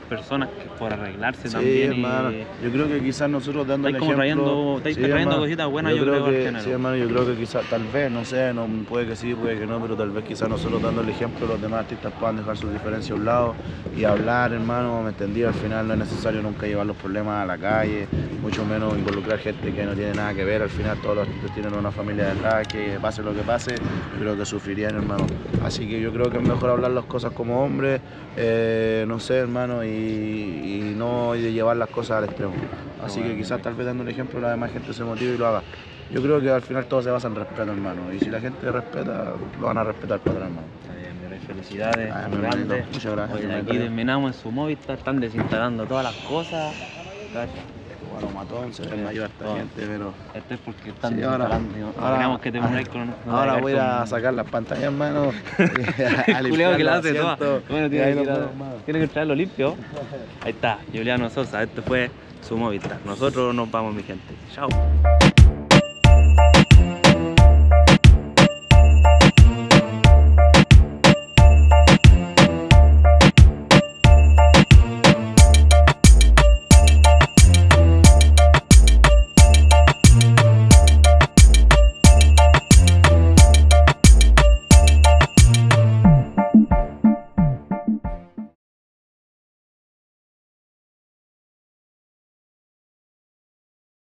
personas que por arreglarse Sí, también. hermano. Y... Yo creo que quizás nosotros dando el Estáis como ejemplo... trayendo, estáis Sí, trayendo hermano. cositas buenas, yo, creo, que, al género. Sí, hermano, yo creo que quizás, tal vez, no sé, no, puede que sí, puede que no, pero tal vez quizás nosotros dando el ejemplo, los demás artistas puedan dejar sus diferencias a un lado y hablar, hermano, me entendí, al final no es necesario nunca llevar los problemas a la calle, mucho menos involucrar gente que no tiene nada que ver, al final todos los artistas tienen una familia detrás, que pase lo que pase, yo creo que sufrirían, hermano. Así que yo creo que es mejor hablar las cosas como hombres, eh, no sé, hermano, y, y no de llevar las cosas al extremo. Así que quizás tal vez dando un ejemplo la demás gente se motive y lo haga. Yo creo que al final todo se basa en respeto, hermano, y si la gente respeta, lo van a respetar para atrás, hermano. Está bien, mi rey, felicidades, Ah, muy mi hermanito, grande. muchas gracias, Oye, mi aquí hermanito. terminamos en su Movistar, están desinstalando todas las cosas. Bueno, matón, se ve mayor esta gente, pero... Esto es porque están Sí, ahora, desinstalando. ahora, Queremos que te muráis con una- ahora voy a con- sacar las pantallas, hermano. El culiao que la hace toda. Bueno, y tiene ahí que, nos ir a- vemos más. tiene que traerlo limpio. Ahí está, Juliano Sosa. Este fue su Movistar. Nosotros nos vamos, mi gente. Chao.